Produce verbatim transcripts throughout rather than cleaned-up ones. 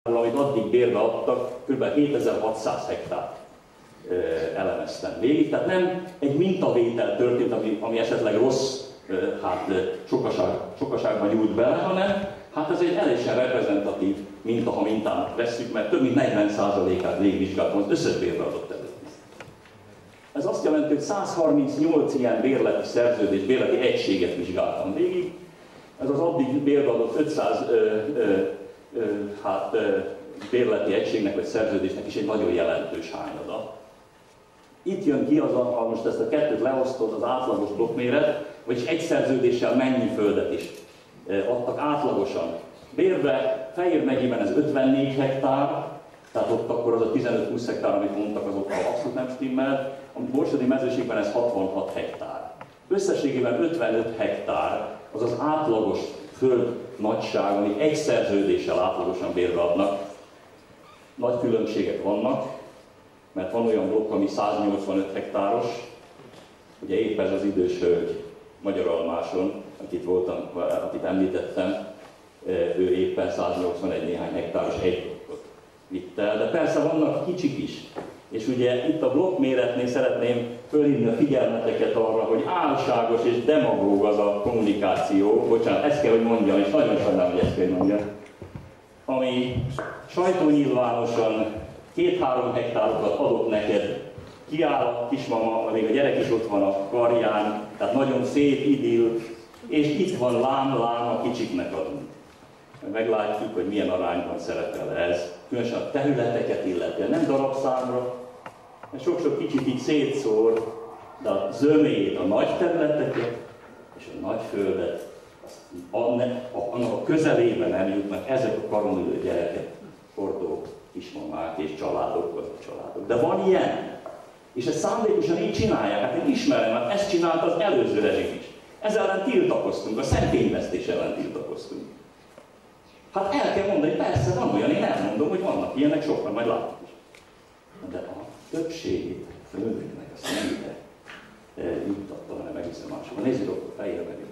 amit addig bérbe adtak, kb. hétezer-hatszáz hektárt elemeztem végig. Tehát nem egy mintavétel történt, ami, ami esetleg rossz hát, sokaság, sokaságban nyújt bele, hanem hát ez egy eléggé reprezentatív minta, ha mintának vesszük, mert több mint negyven százalékát végigvizsgáltam az összes bérbe adott területet. Ez azt jelenti, hogy száz harmincnyolc ilyen bérleti szerződés, bérleti egységet vizsgáltam végig. Ez az addig bérbe adott ötszáz ö, ö, ö, hát, ö, bérleti egységnek vagy szerződésnek is egy nagyon jelentős hányada. Itt jön ki az, a, ha most ezt a kettőt leosztod, az átlagos blokkméret, vagyis egy szerződéssel mennyi földet is adtak átlagosan bérbe. Fejér megyében ez ötvennégy hektár, tehát ott akkor az a tizenöt-húsz hektár, amit mondtak, az ott abszolút nem stimmel. A Borsodi mezőségben ez hatvanhat hektár. Összességében ötvenöt hektár az az átlagos föld nagyság, ami egy szerződéssel átlagosan bérbe adnak. Nagy különbségek vannak, mert van olyan blokk, ami száznyolcvanöt hektáros, ugye épp ez az idős hölgy Magyaralmáson, akit voltam, akit említettem, ő éppen száznyolcvanegy néhány hektáros egy blokkot vitt el, de persze vannak kicsik is. És ugye itt a blokkméretnél szeretném fölhívni a figyelmeteket arra, hogy álságos és demagóg az a kommunikáció, bocsánat, ezt kell, hogy mondjam, és nagyon sajnálom, hogy ezt kell, hogy mondjam, ami sajtónyilvánosan két-három hektárokat adott neked, kiáll a kismama, még a gyerek is ott van a karján, tehát nagyon szép idill, és itt van lám-lám a kicsiknek adunk. Meglátjuk, hogy milyen arányban szerepel ez, különösen a területeket illetően, nem darabszámra, mert sok-sok kicsit így szétszór, de a zömét, a nagy területeket és a nagy földet, annak a közelében nem jutnak ezek a karonülő gyerekek, hordó kismamák és családok, vagy családok. De van ilyen. És ezt szándékosan így csinálják. Hát én ismerem, mert ezt csinálta az előző rezsim is. Ezzel ellen tiltakoztunk, a szentényvesztés ellen tiltakoztunk. Hát el kell mondani, persze van olyan, én elmondom, hogy vannak ilyenek, sokan, majd látjuk is. De a többségét a földnek azt nem ide juttatta, hanem egészen máshol. Nézzük akkor fejére megyünk.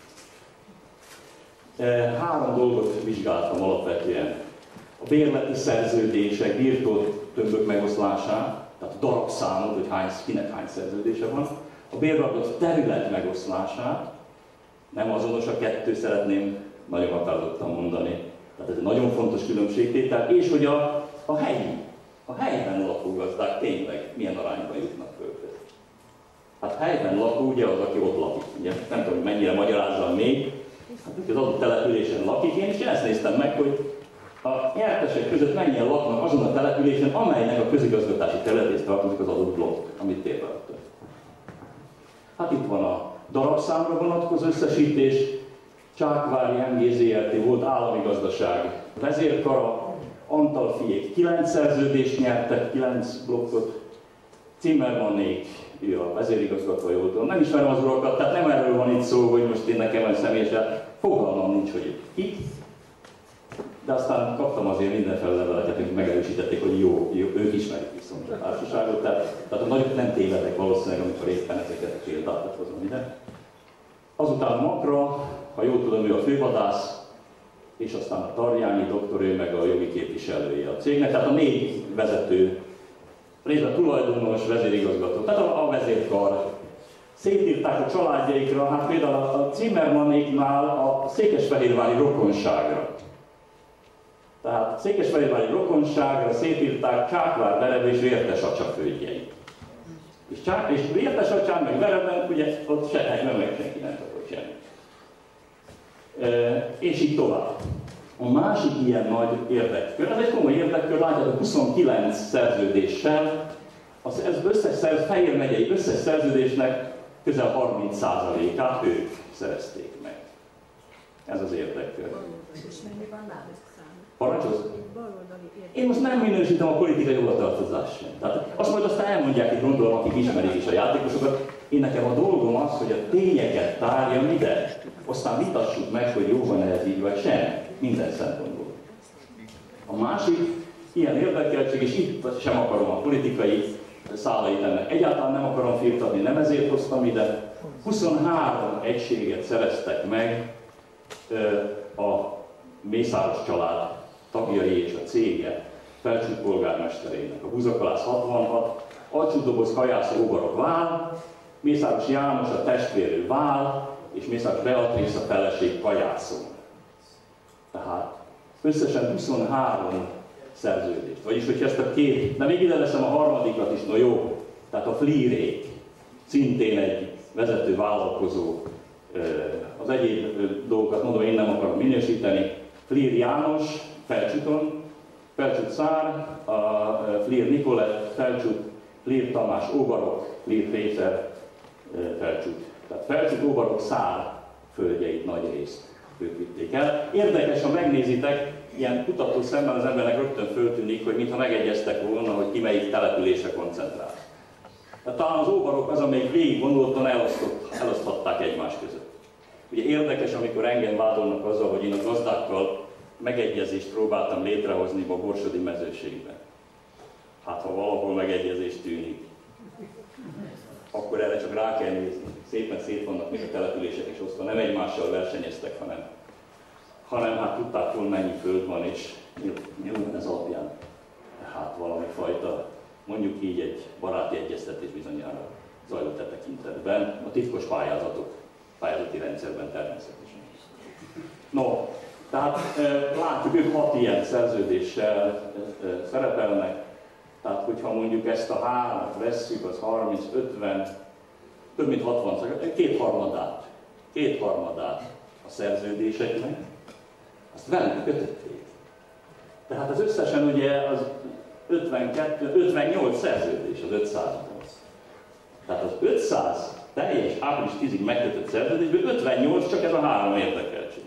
Három dolgot vizsgáltam alapvetően. A bérleti szerződések, birtoktömbök megoszlását, tehát a darabszámot, hogy hány, kinek hány szerződése van, a bérbe adott terület megoszlását, nem azonos a kettő, szeretném nagyon határozottan mondani. Tehát ez egy nagyon fontos különbségtétel, és hogy a, a helyi, a helyben lakó gazdák tényleg milyen arányban jutnak földhöz. Hát helyben lakó ugye az, aki ott lakik. Ugye? Nem tudom, hogy mennyire magyarázzam még, hát az adott településen lakik, én is ezt néztem meg, hogy a nyertesek között mennyien laknak azon a településen, amelynek a közigazgatási területéhez tartozik az adott blokk, amit térbe adtak. Hát itt van a darabszámra vonatkozó összesítés, Csákvári em gé zé er té volt állami gazdaság vezérkara, Antalfiék kilenc szerződést nyertek, kilenc blokkot, Zimmermannék, ő a vezérigazgató, jól tudom, nem ismerem az urakat, tehát nem erről van itt szó, hogy most én nekem van személyesen, fogalmam nincs, hogy itt. De aztán kaptam azért mindenféle leveleket, akik megerősítették, hogy jó, jó, ők ismerik viszont a társaságot, tehát, tehát a nagyok nem tévedek valószínűleg, amikor éppen ezeket a példákat hozom ide. Azután Makra, ha jól tudom, ő a fővadász, és aztán a Tarjányi doktor, ő meg a jogi képviselője a cégnek, tehát a négy vezető, részben tulajdonos, vezérigazgató, tehát a, a vezérkar. Szétírták a családjaikra, hát például a Zimmermannéknál a székesfehérvári rokonságra. Tehát székesfehérvári rokonságra szétírták Csákvár, Verebbe és Vértesacsa földjeit. És, és Vértesacsán meg Verebben ugye ott se, nem meg senki nem kapott semmit. E, és így tovább. A másik ilyen nagy érdekkör, ez egy komoly érdekkör, látjátok huszonkilenc szerződéssel, az összes szerz, Fejér megyei összes szerződésnek közel harminc százalékát ők szerezték meg. Ez az érdekkör. És mennyi van náluk szám? Parancsolsz? Én most nem minősítem a politikai hovatartozást sem. Tehát azt majd aztán elmondják, itt gondolom, akik ismerik is a játékosokat. Én nekem a dolgom az, hogy a tényeket tárjam ide, aztán vitassuk meg, hogy jó van ez így vagy sem, minden szempontból. A másik ilyen érdekeltség, és itt sem akarom a politikai szálait ennek. Egyáltalán nem akarom firtatni, nem ezért hoztam ide. huszonhárom egységet szereztek meg a Mészáros család tagjai és a cége Felcsút polgármesterének. A Búzakalász hatvanhat, Alcsúdoboz Kajászó Óvarok Vál, Mészáros János a testvérő Vál, és Mészáros Beatrice a feleség Kajászó. Tehát összesen huszonhárom szerződést. Vagyis, hogyha ezt a két, de még ide veszem a harmadikat is, no jó, tehát a Flírék, szintén egy vezető vállalkozó, az egyéb dolgokat mondom, én nem akarom minősíteni. Flír János, Felcsúton, Felcsút Szár, a Flír Nikolett, Felcsút, Flír Tamás, Óvarok, Flír Fészert, Felcsút. Tehát Felcsút, Óvarok, Szár földjeit nagy részt ők vitték el. Érdekes, ha megnézitek, ilyen kutató szemben az embernek rögtön föltűnik, hogy mintha megegyeztek volna, hogy ki melyik településre koncentrál. Tehát talán az Óvarok az, amelyik végig gondoltan elosztott, eloszthatták egymás között. Ugye érdekes, amikor engem vádolnak azzal, hogy én a gazdákkal megegyezést próbáltam létrehozni a Borsodi mezőségben. Hát ha valahol megegyezés tűnik, akkor erre csak rá kell nézni. Szépen szét vannak még a települések is osztva, nem egymással versenyeztek, hanem, hanem hát tudták, hol mennyi föld van, és nyilván ez alapján. Tehát valami fajta, mondjuk így egy baráti egyeztetés bizonyára zajlott e tekintetben, a titkos pályázatok, pályázati rendszerben természetesen. No, tehát e, látjuk, ők hat ilyen szerződéssel e, e, szerepelnek, tehát hogyha mondjuk ezt a hármat vesszük, az harminc, ötven, több mint hatvan, kétharmadát, kétharmadát a szerződéseknek, azt velünk kötötték. Tehát az összesen ugye az ötvenkettő, ötvennyolc szerződés az ötszázból. Tehát az ötszáz teljes április tízig megkötött szerződésből ötvennyolc csak ez a három érdekeltség.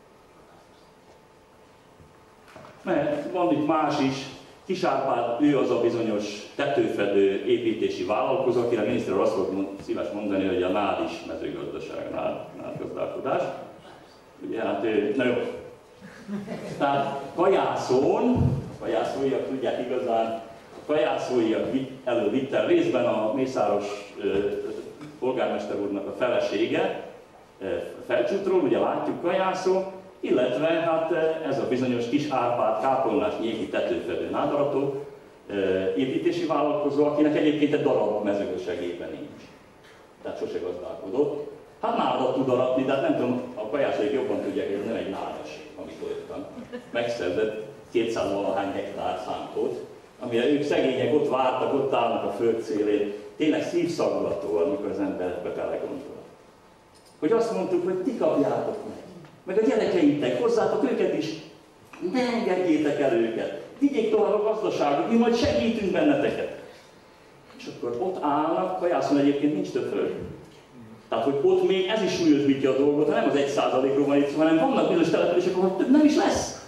Mert van itt más is, Kis Árpád, ő az a bizonyos tetőfedő építési vállalkozó, akire a miniszter azt volt szíves mondani, hogy a nád is mezőgazdaság, nád, nád gazdálkodás. Ugye hát ő, na jó. Tehát Kajászón, a kajászóiak tudják igazán, a kajászóiak elővitte részben a Mészáros ö, polgármester úrnak a felesége ö, Felcsútról, ugye látjuk Kajászó, illetve hát ez a bizonyos Kis Árpád kápolnás nyéki tetőfedő nádarató építési vállalkozó, akinek egyébként egy darab mezőgazdaságében nincs. Tehát sose gazdálkodott. Hát nádat tud aratni, de hát nem tudom, a kajászóik jobban tudják, hogy ez nem egy nádas, amit olyattan megszerzett kétszáz-valahány hektár szántót, amire ők szegények ott vártak, ott állnak a föld szélén. Tényleg szívszaggató, amikor az emberbe belegondol. Hogy azt mondtuk, hogy ti kapjátok meg. Meg a gyerekeitek, hozzátok őket is, ne engedjétek el őket, vigyék tovább a gazdaságot, mi majd segítünk benneteket. És akkor ott állnak, Kajászon egyébként nincs több föld. Tehát, hogy ott még ez is súlyosbítja a dolgot, hanem az egy százalékról van itt szó, hanem vannak bizonyos települések, ahol több nem is lesz.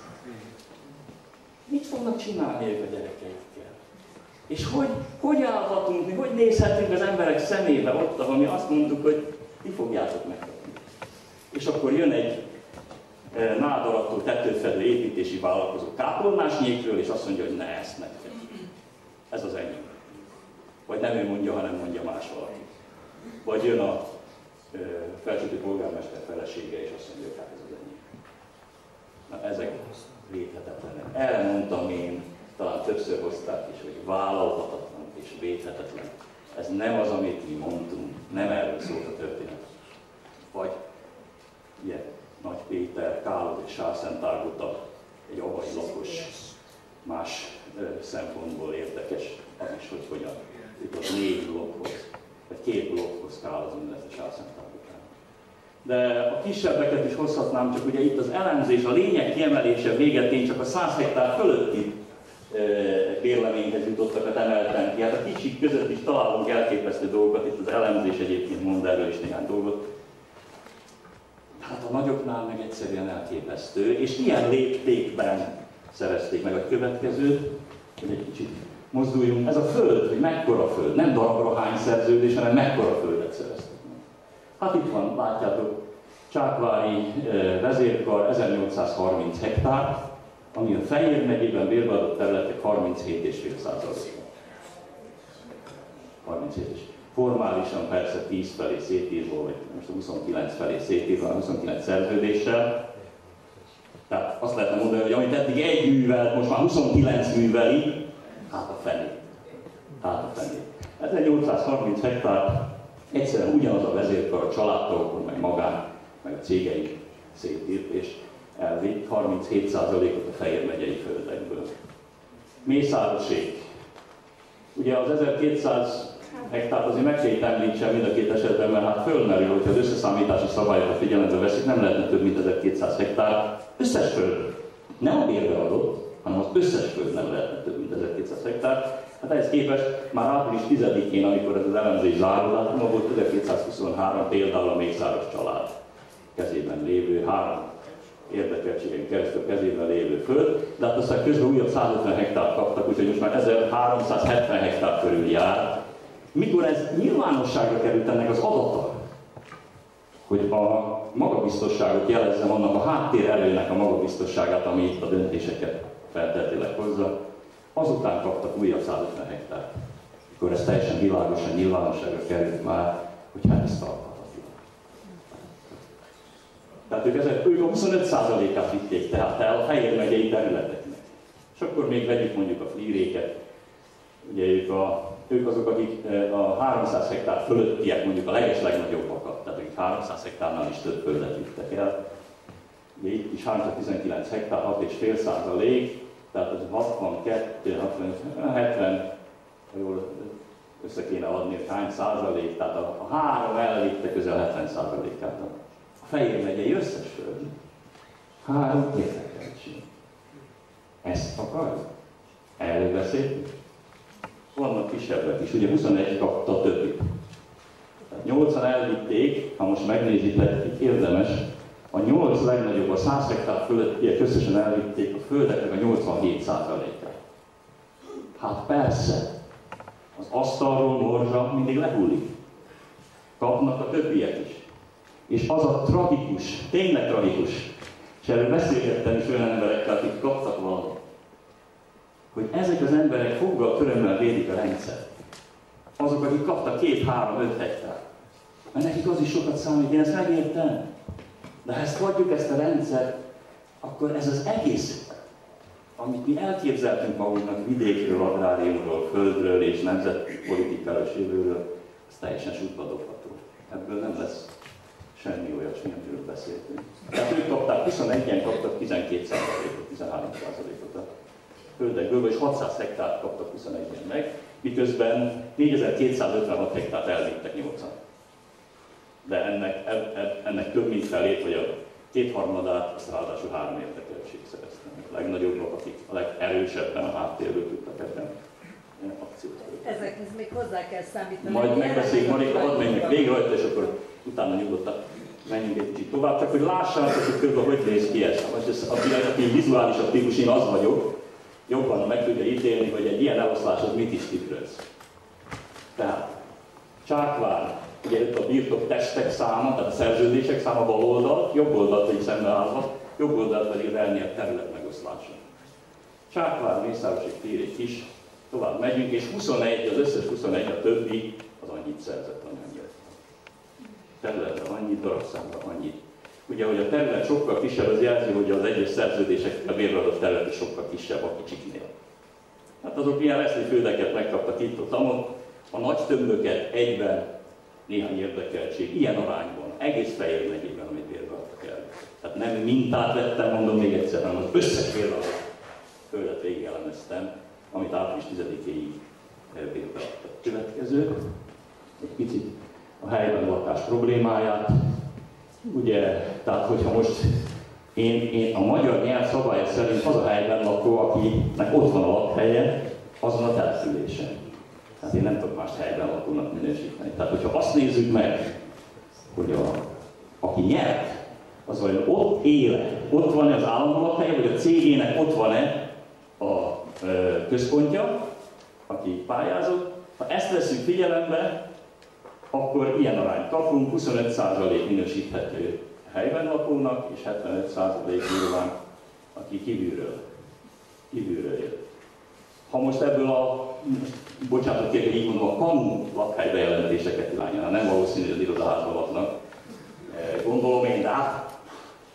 Mit fognak csinálni ők a gyerekeikkel? És hogy, hogy állhatunk mi, hogy nézhetünk az emberek szemébe ott, ahol mi azt mondtuk, hogy ti fogjátok megkapni. És akkor jön egy nádarató tetőfedő építési vállalkozó kápolnásnyékről, és azt mondja, hogy ne ezt nektek. Ez az enyém. Vagy nem ő mondja, hanem mondja más valaki. Vagy jön a ö, Felcsúti polgármester felesége, és azt mondja, hogy hát ez az enyém. Na ezek védhetetlenek. Erre mondtam én, talán többször hozták is, hogy vállalhatatlan és védhetetlen. Ez nem az, amit mi mondtunk, nem erről szólt a történet. Vagy ilyen Nagy Péter, Kálod és Sárszentárgota, egy avai lakos, más ö, szempontból érdekes az is, hogy hogyan jutott négy blokkhoz, vagy két blokkhoz Kálodon, illetve Sárszentárgotán. De a kisebbeket is hozhatnám, csak ugye itt az elemzés, a lényeg kiemelése végetén csak a száz hektár fölötti bérleményhez jutottakat emeltem ki. Hát a kicsik között is találunk elképesztő dolgokat, itt az elemzés egyébként mond erről is néhány dolgot. Hát a nagyoknál meg egyszerűen elképesztő, és ilyen léptékben szerezték meg a következőt, hogy egy kicsit mozduljunk. Ez a föld, hogy mekkora föld, nem darabra hány szerződés, hanem mekkora földet szereztek meg. Hát itt van, látjátok, Csákvári vezérkar ezernyolcszázharminc hektár, ami a Fejér megyében bérbeadott területek harminchét egész öt százaléka. harminchét és formálisan persze tíz felé szétírva, vagy most huszonkilenc felé szétírva, huszonkilenc szerződéssel. Tehát azt lehetne mondani, hogy amit eddig egy művelt, most már huszonkilenc műveli, hát a fené. Hát a fené. ezernyolcszázharminc hektár egyszerűen ugyanaz a vezérkar a családtagokon, meg magán, meg a cégeink szétírt és elvitt harminchét százalékot a Fejér megyei földekből. Mészároség. Ugye az ezerkétszáz hektárt azért meg kell itt említsem mind a két esetben, mert hát fölmerül, hogyha az összeszámítási szabályokat figyelembe veszik, nem lehetne több mint ezerkétszáz hektár. Összes föld. Nem a bérbe adott, hanem az összes föld nem lehetne több mint ezerkétszáz hektár. Hát ehhez képest már április tizedikén, amikor ez az elemzés zárulátuma volt, ezerkétszázhuszonhárom például a Mészáros család kezében lévő, három érdekeltségen keresztül kezében lévő föld, de hát aztán közben újabb százötven hektárt kaptak, úgyhogy most már ezerháromszázhetven hektár körül jár. Mikor ez nyilvánosságra került ennek az adata, hogy a magabiztosságot jelezzem, annak a háttér erőnek a magabiztosságát, ami itt a döntéseket felteltileg hozza, azután kaptak újabb százötven hektárt. Akkor ez teljesen világosan nyilvánosságra került már, hogy hát ez tarthatatlan. Tehát ők, ezek, ők a huszonöt százalékát vitték tehát el a Fejér megyei területeknek. És akkor még vegyük mondjuk a flíréket. Ugye ők, a, ők azok, akik a háromszáz hektár fölöttiek, mondjuk a leges legnagyobbak, tehát akik háromszáz hektárnál is több földet vittek el. Ugye itt is háromszáztizenkilenc hektár, hat egész öt százalék, tehát az hatvankettő, hatvan, hetven, jól össze kéne adni, hogy hány százalék, tehát a, a három elvitte közel hetven százalékát a Fejér megyei összes föld. Három érdekeltség. Ezt akarjuk? Erről beszéltünk? Vannak kisebbek is, ugye huszonegy kapta a többit. Tehát nyolcan elvitték, ha most megnézitek, érdemes, a nyolc legnagyobb, a száz hektár fölöttiek összesen elvitték a földeknek a nyolcvanhét százalékát. Hát persze, az asztalról morzsa mindig lehullik. Kapnak a többiek is. És az a tragikus, tényleg tragikus, és erről beszélgettem is olyan emberekkel, akik kaptak valamit, hogy ezek az emberek foggal, körömmel védik a rendszert. Azok, akik kaptak két, három, öt hektár. Mert nekik az is sokat számít, én ezt megértem. De ha ezt hagyjuk, ezt a rendszert, akkor ez az egész, amit mi elképzeltünk magunknak vidékről, agráriumról, földről és nemzetpolitikáról és jövőről, ez teljesen sútba dobható. Ebből nem lesz semmi olyasmi, amiről beszéltünk. Tehát ők kapták, huszonegyen kaptak tizenkét százalékot, tizenhárom százalékot a földekből, és hatszáz hektárt kaptak huszonegyen meg, miközben négyezer-kétszázötvenhat hektárt elvittek nyolcan. De ennek, ennek több mint felét, vagy a kétharmadát, azt ráadásul három érdekeltség szerezte. A legnagyobbak, akik a legerősebben a háttérből tudtak ebben akciót. Ezekhez még hozzá kell számítani. Majd megbeszéljük, Marika, hadd menjünk végig rajta, és akkor utána nyugodtan menjünk egy kicsit tovább, csak hogy lássátok, hogy körülbelül hogy néz ki ez. Most ez, aki, aki vizuálisabb típus, én az vagyok, jobban meg tudja ítélni, hogy egy ilyen eloszlás az mit is tükröz. Tehát Csákvár, ugye itt a birtok testek száma, tehát a szerződések száma bal oldalt, jobb oldalt pedig szembeállva, jobb oldalt pedig az elnyert terület megoszlása. Csákvár, Mészárosig, Flírék is, tovább megyünk, és huszonegy, az összes huszonegy, a többi, az annyit szerzett, annyit. Területre annyit, darabszámra annyit. Ugye, hogy a terület sokkal kisebb, az jelzi, hogy az egyes szerződések a bérbeadott terület is sokkal kisebb a kicsiknél. Hát azok ilyen leszli földeket megkaptak itt, ott, amott, a nagy tömböket egyben, néhány érdekeltség, ilyen arányban, egész Fejér megyében, amit bérbeadtak el. Tehát nem mintát vettem, mondom még egyszer, hanem az összes bérbeadott földet végig elemeztem, amit április tizedikéig bérbeadtak. Következő, egy picit a helyben lakás problémáját. Ugye, tehát hogyha most én, én a magyar nyelv szabály szerint az a helyben lakó, akinek ott van a lakhelye, azon a településen. Tehát én nem tudok más helyben lakónak minősíteni. Tehát hogyha azt nézzük meg, hogy a, aki nyert, az vajon ott éle, ott van-e az állandó lakhelye, vagy a cégének ott van-e a ö, központja, aki pályázott. Ha ezt veszünk figyelembe, akkor ilyen arányt kapunk, huszonöt százalék minősíthető helyben lakónak, és hetvenöt százalék nyilván, aki kívülről, kívülről jött. Ha most ebből a, bocsánat kérlek, így mondom, a kamu lakhelybejelentéseket irányolna, nem valószínű, hogy az irodaházban laknak, gondolom én, de hát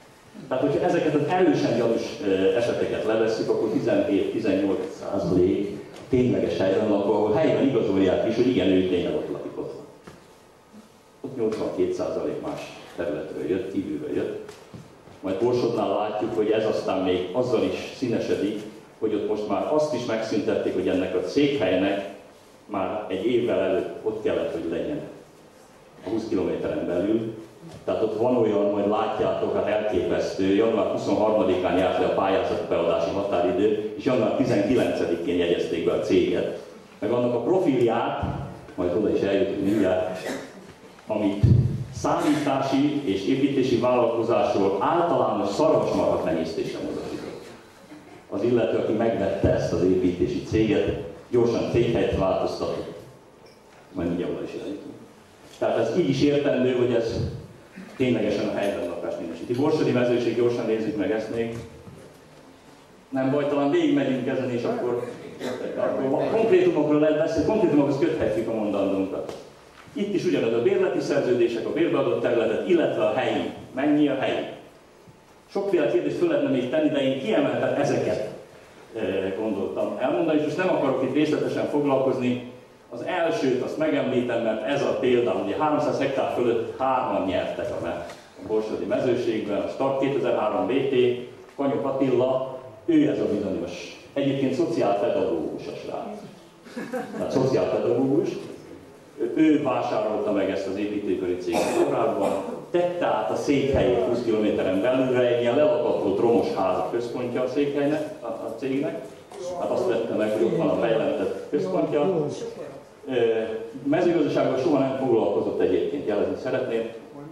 Tehát, hogyha ezeket az erősen gyanús eseteket levesszük, akkor tizenhét-tizennyolc százalék tényleges helyben lakó, ahol helyben igazolják is, hogy igen, ő tényleg ott lakik ott. Ott nyolcvankét százalék más területről jött, kívülről jött. Majd Borsodnál látjuk, hogy ez aztán még azzal is színesedik, hogy ott most már azt is megszüntették, hogy ennek a székhelynek már egy évvel előtt ott kellett, hogy legyen a húsz kilométeren belül. Tehát ott van olyan, majd látjátok, hát elképesztő, január huszonharmadikán járt le a pályázati beadási határidő, és január tizenkilencedikén jegyezték be a céget. Meg annak a profilját, majd oda is eljutunk mindjárt, amit szállítási és építési vállalkozásról általános szarvasmarha tenyésztésre módosított. Az illető, aki megvette ezt az építési céget, gyorsan céghelyet változtatott. Majd mindjárt oda is eljutunk. Tehát ez így is értendő, hogy ez ténylegesen a helyben lakást minősíti. Borsodi mezőség, gyorsan nézzük meg ezt még. Nem baj, talán végigmegyünk ezen, és akkor, akkor konkrétumokról lehet beszélni, konkrétumokhoz köthetjük a mondandónkat. Itt is ugyanaz a bérleti szerződések, a bérbeadott területet, illetve a helyi. Mennyi a helyi? Sokféle kérdést föl lehetne még tenni, de én kiemelten ezeket gondoltam elmondani, és most nem akarok itt részletesen foglalkozni. Az elsőt azt megemlítem, mert ez a példa, ugye háromszáz hektár fölött hárman nyertek a, a borsodi mezőségben, a Start kétezer-három bé té, Kanyok Attila, ő ez a bizonyos, egyébként szociálpedagógus a srác. Tehát szociálpedagógus, ő vásárolta meg ezt az építőipari céget korábban, tette át a székhelyét húsz kilométeren belülre, egy ilyen lelakatolt romos házak központja a székhelynek, a, a cégnek. Hát azt vette meg, hogy ott van a bejelentett központja. Mezőgazdasággal soha nem foglalkozott egyébként, jelezni szeretném.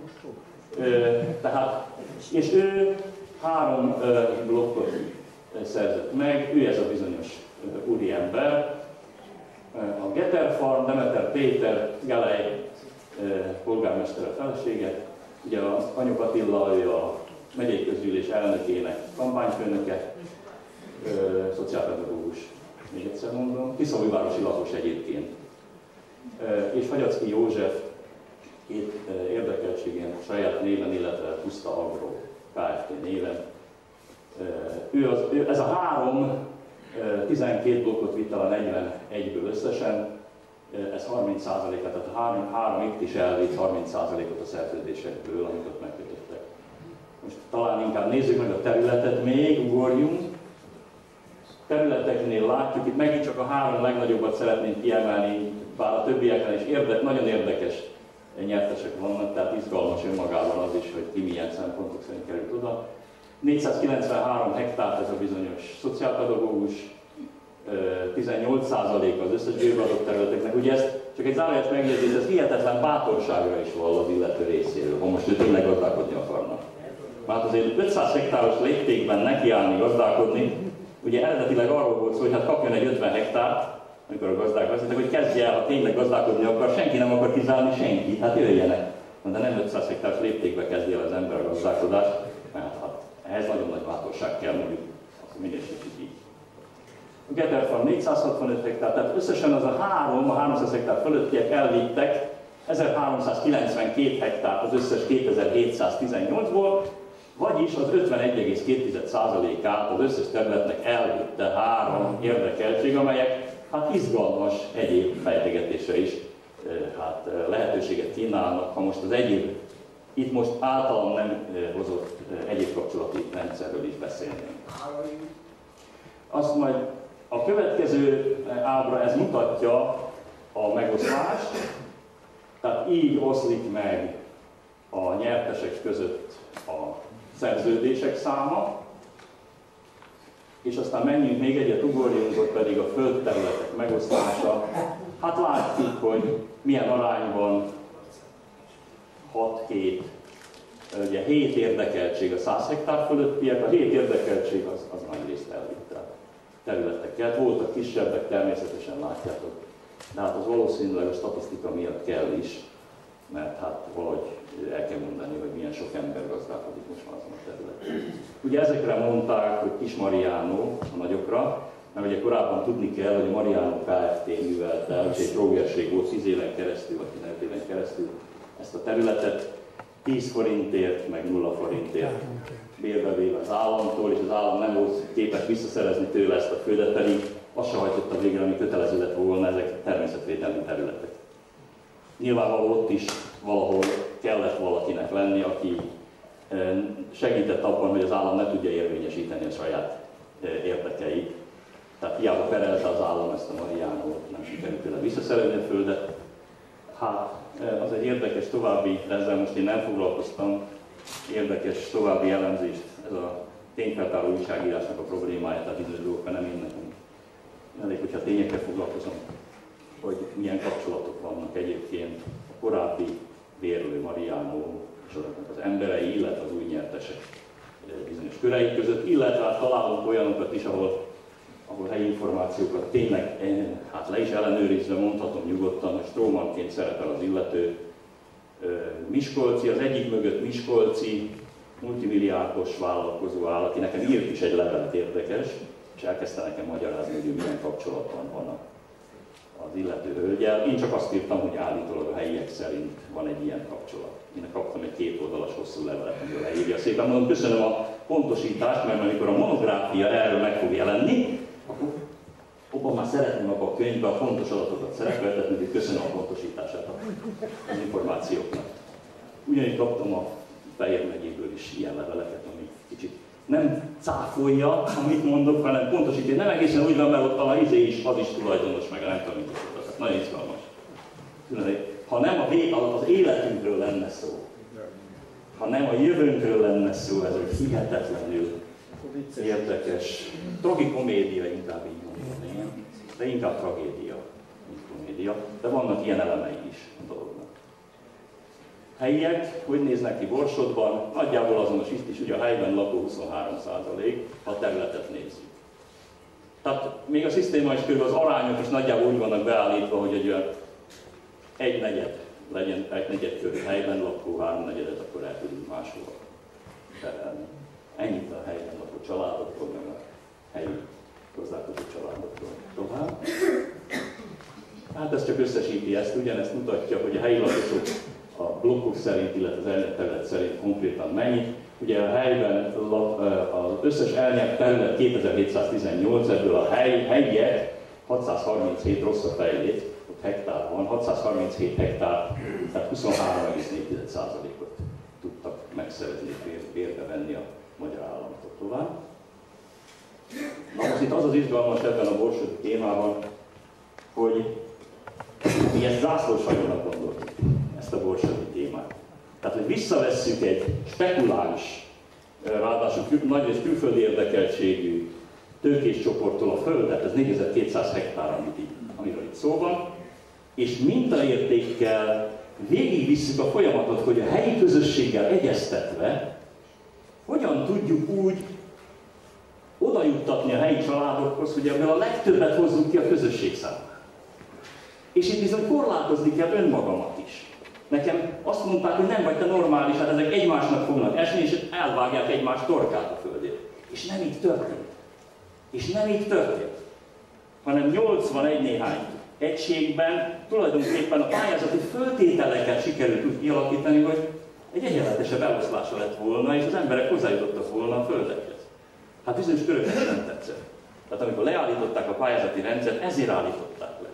Tehát, és ő három blokkot szerzett meg, ő ez a bizonyos úriember. A Geter Farm, Demeter Péter, Gelej polgármester a felesége, ugye a Kanyok Attila, ő a megyei közgyűlés elnökének kampányfőnöke, szociálpedagógus, még egyszer mondom, Tiszaújvárosi lakos egyébként. És Hagyacki József két érdekeltségén saját néven, illetve Puszta Agro Kft. Néven. Ő az, ő, ez a három tizenkét blokkot vitt el a negyvenegyből összesen, ez harminc százalék, tehát a három, három itt is elvitt harminc százalékot a szerződésekből, amiket megkötöttek. Most talán inkább nézzük meg a területet még, ugorjunk. Területeknél látjuk, itt megint csak a három legnagyobbat szeretnénk kiemelni, bár a többieknél is érde, nagyon érdekes nyertesek vannak, tehát izgalmas önmagában az is, hogy ki milyen szempontok szerint került oda. négyszázkilencvenhárom hektár ez a bizonyos szociálpedagógus, tizennyolc százalék az összes bérbeadott területeknek. Ugye ez csak egy zárójeles megjegyzés, ez hihetetlen bátorságra is vall az illető részéről, ha most ő tényleg gazdálkodni akarna. Mert azért ötszáz hektáros léptékben nekiállni gazdálkodni, ugye eredetileg arról volt szó, hogy hát kapjon egy ötven hektárt, amikor a gazdák azt mondták, hogy kezdje el, ha tényleg gazdálkodni akar, senki nem akar kizárni senkit, hát jöjjenek. De nem ötszáz hektáros léptékbe kezdje el az ember a gazdálkodást, mert hát ehhez nagyon nagy bátorság kell, mondjuk, akkor minősítjük így. A Geter Farm négyszázhatvanöt hektár, tehát összesen az a három, a háromszáz hektár fölöttiek elvittek ezerháromszázkilencvenkét hektár az összes kétezer-hétszáztizennyolcból, vagyis az ötvenegy egész két százalékát az összes területnek elvitte három érdekeltség, amelyek hát izgalmas egyéb fejtegetésre is hát lehetőséget kínálnak, ha most az egyéb, itt most általam nem hozott egyéb kapcsolati rendszerről is beszélnénk. Azt majd a következő ábra ez mutatja a megoszlást, tehát így oszlik meg a nyertesek között a szerződések száma, és aztán menjünk még egyet, ugorjunk, ott pedig a földterületek megosztása. Hát látjuk, hogy milyen arányban hat hét, ugye hét érdekeltség a száz hektár fölöttiek, a hét érdekeltség az, az nagy részt elvitte területeket. Voltak kisebbek, természetesen látjátok, de hát az valószínűleg a statisztika miatt kell is, mert hát valahogy el kell mondani, hogy milyen sok ember gazdálkodik most már azon a területen. Ugye ezekre mondták, hogy Kis Mariano, a nagyokra, mert ugye korábban tudni kell, hogy a Mariano Kft. Művelte, és egy trógerség volt tíz éven keresztül, vagy tizenöt éven keresztül ezt a területet. tíz forintért, meg nulla forintért bérbe véve az államtól, és az állam nem volt képes visszaszerezni tőle ezt a földet, pedig azt se hajtotta végre, ami kötelező lett volna, ezek természetvédelmi területek. Nyilvánvaló ott is valahol kellett valakinek lenni, aki segített abban, hogy az állam ne tudja érvényesíteni a saját érdekeit. Tehát hiába perelte az állam ezt a Mariánót, nem sikerült tőle visszaszerezni a földet. Hát, az egy érdekes további, de ezzel most én nem foglalkoztam, érdekes további elemzést, ez a tényfeltáró újságírásnak a problémája, tehát bizonyos dolgokkal nem én nekem. Elég, hogyha tényekkel foglalkozom, hogy milyen kapcsolatok vannak egyébként a korábbi bérlő Mariánó és azoknak az emberei, illetve az új nyertesek bizonyos körei között, illetve hát találunk olyanokat is, ahol, ahol helyi információkat tényleg hát le is ellenőrizve mondhatom nyugodtan, hogy strómanként szerepel az illető. Miskolci, az egyik mögött miskolci, multimilliárdos vállalkozó áll, aki nekem írt is egy levelet, érdekes, és elkezdte nekem magyarázni, hogy milyen kapcsolatban van az illető hölgyel. Én csak azt írtam, hogy állítólag a helyiek szerint van egy ilyen kapcsolat. Én kaptam egy két oldalas hosszú levelet, amiről leírja szépen. Mondom, köszönöm a pontosítást, mert amikor a monográfia erről meg fog jelenni, akkor abban már szeretném abban a könyvben a fontos adatokat szerepeltetni, hogy köszönöm a pontosítását az információknak. Ugyanígy kaptam a Fejér megyéből is ilyen leveleket, ami kicsit nem cáfolja, amit mondok, hanem pontosítja. Nem egészen úgy van, mert ott a izé is, az is tulajdonos, meg nem tudom, mit is. Nagyon izgalmas. Ha nem az életünkről lenne szó, ha nem a jövőnkről lenne szó, ez egy hihetetlenül érdekes, tragikomédia inkább így mondani, de inkább tragédia, mint komédia, de vannak ilyen elemei is a dolognak. Helyiek, hogy néznek ki Borsodban, nagyjából azonos itt is, ugye a helyben lakó huszonhárom százalék, ha a területet nézzük. Tehát még a szisztéma is körül az arányok is nagyjából úgy vannak beállítva, hogy egy olyan egy negyed legyen, egy negyed körül helyben lakó, három negyedet akkor el tudunk máshova terelni. Ennyit a helyben lakó családokról, meg a helyi gazdálkodó családokról tovább. Hát ez csak összesíti ezt, ugyanezt mutatja, hogy a helyi lakosok a blokkok szerint, illetve az elnyert terület szerint konkrétan mennyit. Ugye a helyben az összes elnyert terület kétezer-hétszáztizennyolc, ebből a hely, helyiek hatszázharminchét, rossz a fejlét, ott hektár van, hatszázharminchét hektár, tehát huszonhárom egész négy százalékot tudtak megszerezni, bérbe venni a magyar államtól tovább. Na most itt az az izgalmas ebben a borsodi témában, hogy mi ezt zászlós hajónak gondoljuk, ezt a borsodi témát. Tehát, hogy visszavesszük egy spekuláns, ráadásul nagyrészt külföldi érdekeltségű tőkés csoporttól a földet, ez négyezer-kétszáz hektár, amit így, amiről itt szó van, és mintaértékkel végigvisszük a folyamatot, hogy a helyi közösséggel egyeztetve hogyan tudjuk úgy oda juttatni a helyi családokhoz, hogy ebből a legtöbbet hozzuk ki a közösség számára. És itt bizony korlátozni kell önmagamat is. Nekem azt mondták, hogy nem vagy te normális, hát ezek egymásnak fognak esni, és elvágják egymás torkát a földét. És nem így történt. És nem így történt. Hanem nyolcvanegy néhány egységben tulajdonképpen a pályázati föltételeket sikerült úgy kialakítani, hogy egy egyenletesebb eloszlása lett volna, és az emberek hozzájutottak volna a földekhez. Hát bizonyos köröknek nem tetszett. Tehát amikor leállították a pályázati rendszert, ezért állították le.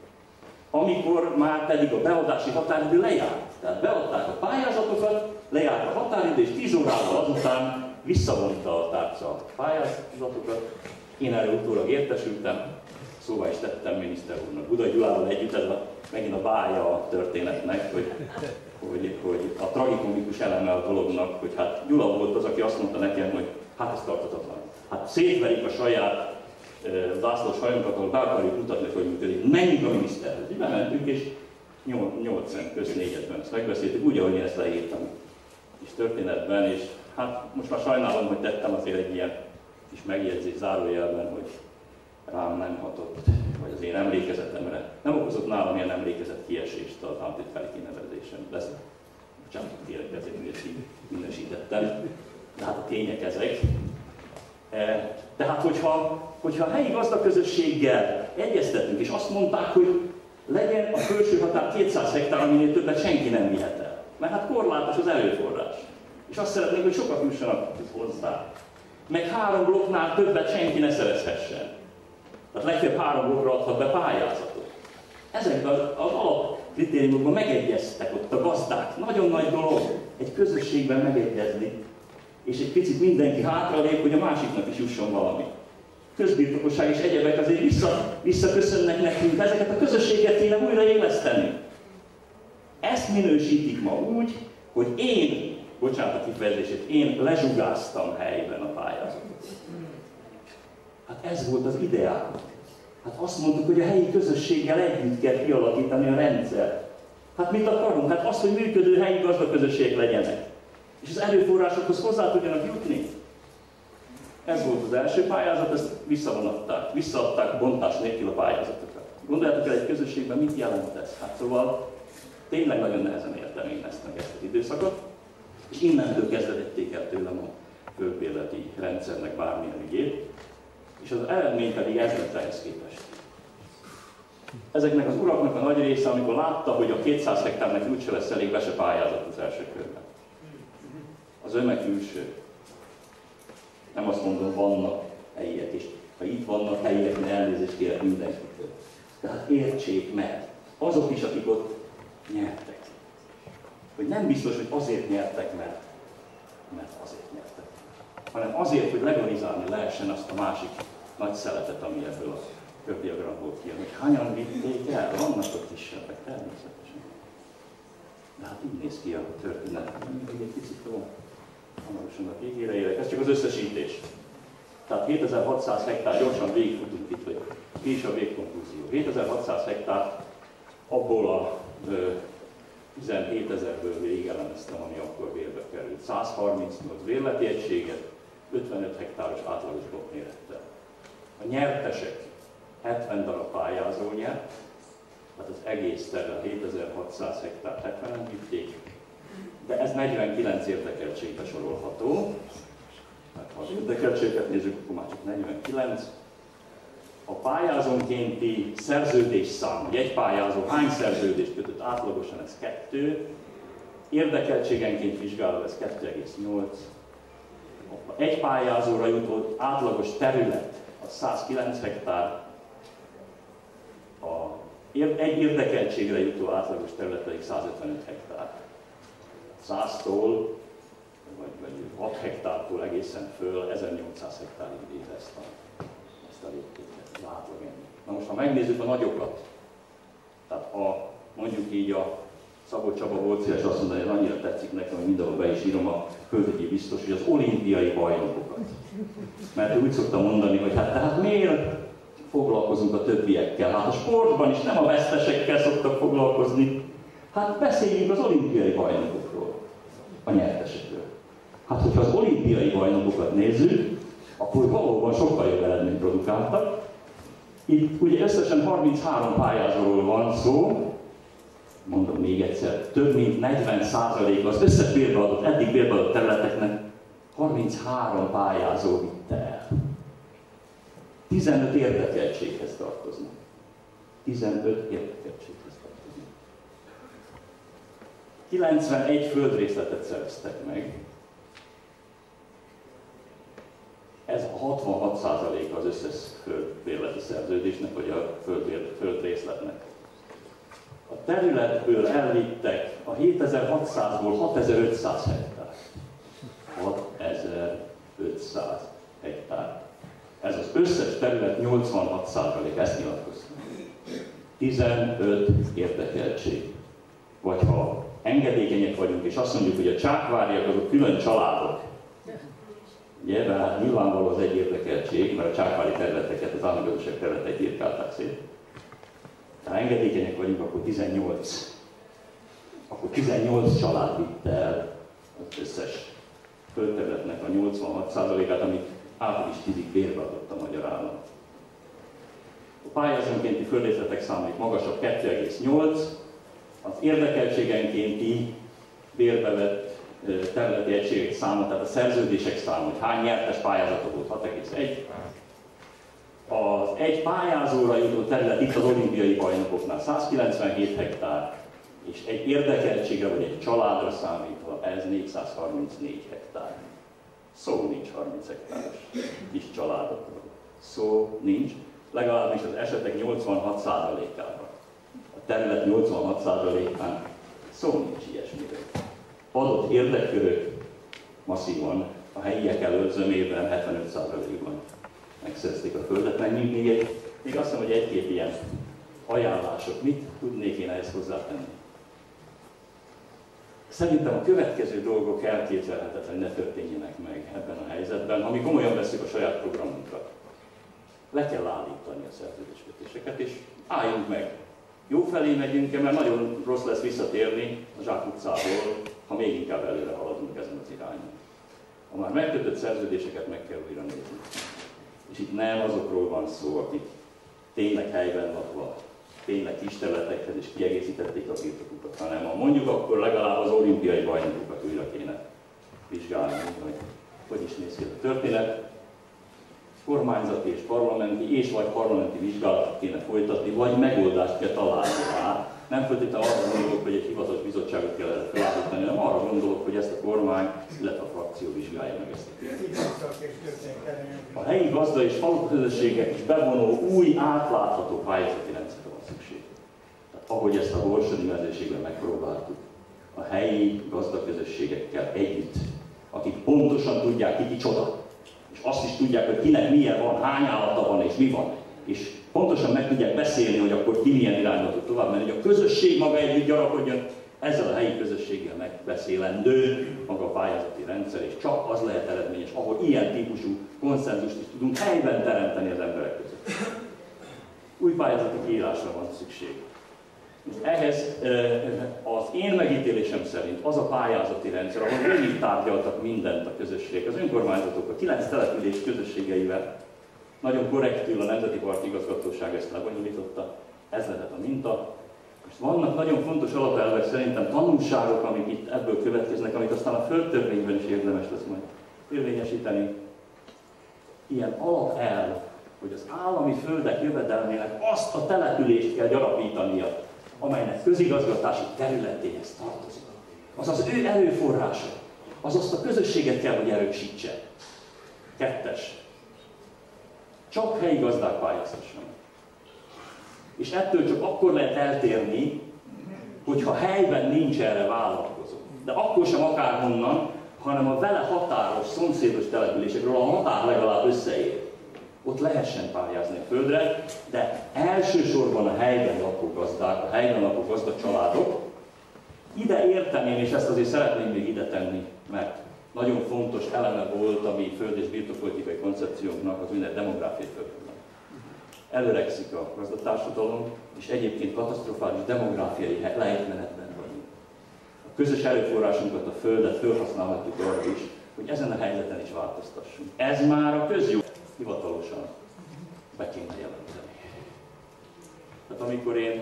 Amikor már pedig a beadási határidő lejárt. Tehát beadták a pályázatokat, lejárt a határidő, és tíz órával azután visszavonta a tárca a pályázatokat. Én erről utólag értesültem, szóval is tettem miniszter úrnak, Budai Gyulával együtt, ez a, megint a bája a történetnek, hogy, hogy, hogy a tragikomikus eleme a dolognak, hogy hát Gyula volt az, aki azt mondta nekem, hogy hát ez tarthatatlan. Hát szétverik a saját e, zászlós hajunkat, ahol be akarjuk mutatni, hogy működik. Menjünk a miniszterhez. Bementünk, és nyolc szem közt négyetben ezt megbeszéltük, úgy, ahogy én ezt leírtam kis történetben, és hát most már sajnálom, hogy tettem azért egy ilyen kis megjegyzés zárójelben, hogy rám nem hatott, vagy az én emlékezetemre. Nem okozott nálam ilyen emlékezet kiesést az államtitkári kinevezésen. Lesz, bocsánat, kérek, ezért minősítettem. De hát a tények ezek. Tehát, hogyha, hogyha a helyi gazdaközösséggel egyeztetünk, és azt mondták, hogy legyen a felső határ kétszáz hektár, aminél többet senki nem vihet el. Mert hát korlátos az erőforrás. És azt szeretnénk, hogy sokat jussanak hozzá. Meg három blokknál többet senki ne szerezhessen. Tehát legfeljebb három blokkra adhat be pályázatot. Ezekben az, az alapkritériumokban megegyeztek ott a gazdák. Nagyon nagy dolog egy közösségben megegyezni. És egy picit mindenki hátralép, hogy a másiknak is jusson valami. Közbirtokosság és egyebek azért vissza, visszaköszönnek nekünk, ezeket a közösséget kéne újra éleszteni. Ezt minősítik ma úgy, hogy én, bocsánat a kifejezését, én lezsugáztam helyben a pályázatot. Hát ez volt az ideál. Hát azt mondtuk, hogy a helyi közösséggel együtt kell kialakítani a rendszert. Hát mit akarunk? Hát azt, hogy működő helyi gazdaközösségek legyenek. És az erőforrásokhoz hozzá tudjanak jutni. Ez volt az első pályázat, ezt visszavonatták, visszaadták bontás nélkül a pályázatokat. Gondoljátok el, egy közösségben mit jelent ez? Hát szóval tényleg nagyon nehezen értem én ezt meg ezt az időszakot, és innentől kezdve vették el tőlem a földbérleti rendszernek bármilyen ügyét, és az eredmény pedig ez lett ehhez képest. Ezeknek az uraknak a nagy része, amikor látta, hogy a kétszáz hektárnak úgyse lesz elég, be se pályázott az első körben. Az öme külső. Nem azt mondom, vannak helyiek, és ha itt vannak helyiek, ne elnézést kérek mindenkitől. Tehát értsék meg, azok is, akik ott nyertek. Hogy nem biztos, hogy azért nyertek, mert, mert azért nyertek. Hanem azért, hogy legalizálni lehessen azt a másik nagy szeletet, ami ebből a kördiagramból kijön. Hogy hányan vitték el? Vannak ott kisebbek, természetesen. De hát így néz ki a történet. Még egy picit tovább. Hamarosan a végére érek. Ez csak az összesítés. Tehát hétezer-hatszáz hektár, gyorsan végigfutunk itt, hogy ki is a végkonklúzió. hétezer-hatszáz hektár, abból a ö, tizenhétezerből végelemeztem, ami akkor bérbe került. százharmincnyolc bérleti egységet, ötvenöt hektáros átlagos blokkmérettel. A nyertesek hetven darab pályázó nyert, tehát az egész terület hétezer-hatszáz hektár hetvenen vitték, de ez negyvenkilenc érdekeltségbe sorolható. Hát, ha az érdekeltséget nézzük, akkor már csak negyvenkilenc. A pályázónkénti szerződés szám, hogy egy pályázó hány szerződést kötött, átlagosan ez kettő, érdekeltségenként vizsgálva ez kettő egész nyolc. Egy pályázóra jutó átlagos terület az százkilenc hektár, a egy érdekeltségre jutó átlagos terület pedig százötvenöt hektár. száztól, vagy, vagy hat hektártól egészen föl ezernyolcszáz hektárig véd ezt a, ezt a léptéket, az átlag ennyi. Na most, ha megnézzük a nagyokat, tehát ha mondjuk így a Szabó Csaba volt szíves azt mondani, hogy annyira tetszik nekem, hogy mindenhol be is írom a földügyi biztos, hogy az olimpiai bajnokokat. Mert úgy szoktam mondani, hogy hát tehát miért foglalkozunk a többiekkel? Hát a sportban is nem a vesztesekkel szoktak foglalkozni. Hát beszéljünk az olimpiai bajnokokról, a nyertesekről. Hát, hogyha az olimpiai bajnokokat nézzük, akkor valóban sokkal jobb eredményt produkáltak. Itt ugye összesen harminchárom pályázóról van szó, mondom még egyszer, több mint negyven százalék az összes bérbeadott, eddig bérbeadott területeknek harminchárom pályázó vitte el. tizenöt érdekeltséghez tartoznak. tizenöt érdekeltséghez tartoznak. kilencvenegy földrészletet szereztek meg. Ez a hatvanhat százaléka az összes földbérleti szerződésnek, vagy a földrészletnek. A területből elvittek a hétezer-hatszázból hatezer-ötszáz hektár. hatezer-ötszáz hektár. Ez az összes terület nyolcvanhat százalék, ezt nyilatkoztam. tizenöt érdekeltség. Vagy ha engedékenyek vagyunk, és azt mondjuk, hogy a csákváriak azok külön családok. Ugye, de hát nyilvánvaló az egy érdekeltség, mert a csákvári területeket, az államgazdaság területeit írkálták szét. Ha engedékenyek vagyunk, akkor tizennyolc. Akkor tizennyolc család vitte el az összes földterületnek a nyolcvanhat százalékát, amit április tízig bérbe adott a magyar állam. A pályázónkénti földrészletek száma itt magasabb, kettő egész nyolc. Az érdekeltségenkénti bérbevett területi egységek száma, tehát a szerződések száma, hogy hány nyertes pályázatok volt, hat egész egy. Az egy pályázóra jutó terület itt az olimpiai bajnokoknál százkilencvenhét hektár, és egy érdekeltségre vagy egy családra számítva ez négyszázharmincnégy hektár. Szó nincs harminc hektáros kis családokról. Szó nincs, legalábbis az esetek nyolcvanhat százalékában. A terület nyolcvanhat százalékán szó nincs ilyesmiről. Adott érdekkörök masszívan a helyiek elől zömében hetvenöt százalékban megszerezték a földet, meg még, egy, még azt mondom, hogy egy-két ilyen ajánlások, mit tudnék én ehhez hozzátenni. Szerintem a következő dolgok elképzelhetetlen, ne történjenek meg ebben a helyzetben, ha mi komolyan veszük a saját programunkat. Le kell állítani a szerződéskötéseket, és álljunk meg. Jó felé megyünk, mert nagyon rossz lesz visszatérni a Zsák utcából, ha még inkább előre haladunk ezen az irányon. A már megkötött szerződéseket meg kell újra nézni. És itt nem azokról van szó, akik tényleg helyben lakva, tényleg kis területekhez is kiegészítették a birtokukat, hanem ha mondjuk, akkor legalább az olimpiai bajnokokat újra kéne vizsgálni, hogy hogy is néz ki a történet. Kormányzati és parlamenti és vagy parlamenti vizsgálatot kéne folytatni, vagy megoldást kell találni rá. Nem feltétlenül arra gondolok, hogy egy hivatalos bizottságot kell erre felállítani, hanem arra gondolok, hogy ezt a kormány, illetve a frakció vizsgálja meg ezt a kérdést. A helyi gazda és faluközösségek is bevonó új, átlátható pályázati rendszerre van szükség. Tehát ahogy ezt a borsodi mezőségben megpróbáltuk, a helyi gazdaközösségekkel együtt, akik pontosan tudják, ki kicsoda, és azt is tudják, hogy kinek milyen van, hány állata van és mi van, és pontosan meg tudják beszélni, hogy akkor ki milyen irányba tud tovább menni, hogy a közösség maga együtt gyarapodjon, ezzel a helyi közösséggel megbeszélendő maga a pályázati rendszer, és csak az lehet eredményes, ahol ilyen típusú konszenzust is tudunk helyben teremteni az emberek között. Új pályázati kiírásra van szükség. Ehhez az én megítélésem szerint az a pályázati rendszer, ahol végig tárgyaltak mindent a közösség, az önkormányzatok, a kilenc település közösségeivel, nagyon korrektül a Nemzeti Park Igazgatóság ezt lebonyolította, ez lehet a minta. És vannak nagyon fontos alapelvek, szerintem tanulságok, amik itt ebből következnek, amit aztán a földtörvényben is érdemes lesz majd érvényesíteni. Ilyen alapelv, hogy az állami földek jövedelmének azt a települést kell gyarapítania, amelynek közigazgatási területéhez tartozik. Az az ő erőforrása, az azt a közösséget kell, hogy erősítse. Kettes. Csak helyi gazdák pályáztassanak. És ettől csak akkor lehet eltérni, hogyha helyben nincs erre vállalkozó. De akkor sem akárhonnan, hanem a vele határos, szomszédos településekről a határ legalább összeér. Ott lehessen pályázni a földre, de elsősorban a helyben lakó gazdák, a helyben lakó gazdacsaládok. Ide érteném, és ezt azért szeretném még ide tenni, mert nagyon fontos eleme volt a mi föld- és birtokpolitikai koncepciónknak az minden demográfiai földről. Előregszik a gazdatársadalom, és egyébként katasztrofális demográfiai lejtmenetben vagyunk. A közös erőforrásunkat, a földet felhasználhatjuk arra is, hogy ezen a helyzeten is változtassunk. Ez már a közjog hivatalosan be kéne jelenteni. Tehát amikor én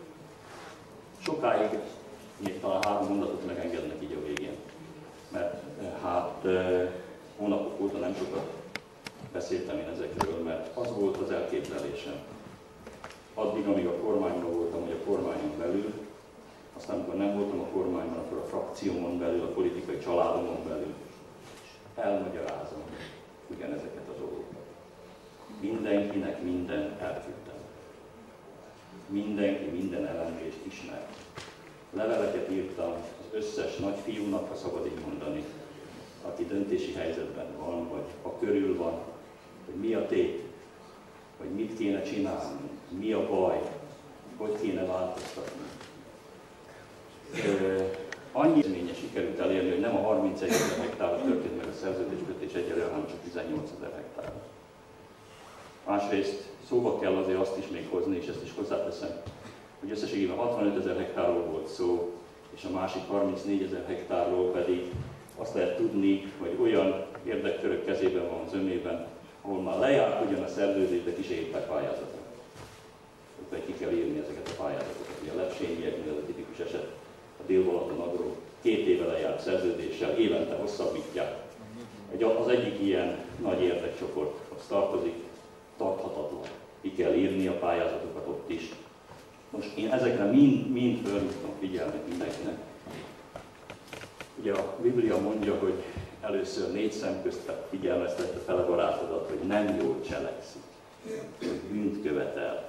sokáig, még talán három mondatot megengednek így a végén, mert hát hónapok óta nem sokat beszéltem én ezekről, mert az volt az elképzelésem. Addig, amíg a kormányban voltam, hogy a kormányon belül, aztán amikor nem voltam a kormányban, akkor a frakciómon belül, a politikai családomon belül elmagyarázom ugyanezeket a dolgokat. Mindenkinek minden elküldtem. Mindenki minden elemzést ismert. Leveleket írtam az összes nagyfiúnak, ha szabad így mondani, aki döntési helyzetben van, vagy a körül van, hogy mi a tét, hogy mit kéne csinálni, mi a baj, hogy kéne változtatni. Annyi élménye sikerült elérni, hogy nem a harmincegy ezer hektárra történt meg a szerződéskötés egyelőre, hanem csak tizennyolc ezer hektár. Másrészt szóba kell azért azt is még hozni, és ezt is hozzáteszem, hogy összességében hatvanöt ezer hektárról volt szó, és a másik harmincnégy ezer hektárról pedig azt lehet tudni, hogy olyan érdekkörök kezében van zömében, ahol már lejárt ugyan a szerződés, de ki se írták pályázatra. Ott pedig ki kell írni ezeket a pályázatokat. Ugye a lepsényieknél ez a tipikus eset, a Dél-Balaton Agro két éve lejárt szerződéssel, évente hosszabbítják. Egy, az egyik ilyen nagy érdekcsoporthoz tartozik, tarthatatlan. Ki kell írni a pályázatokat ott is. Most én ezekre mind, mind felhívtam figyelmet mindenkinek. Ugye a Biblia mondja, hogy először négy szem közt figyelmeztette fel a barátodat, hogy nem jól cselekszik, hogy bűnt követel.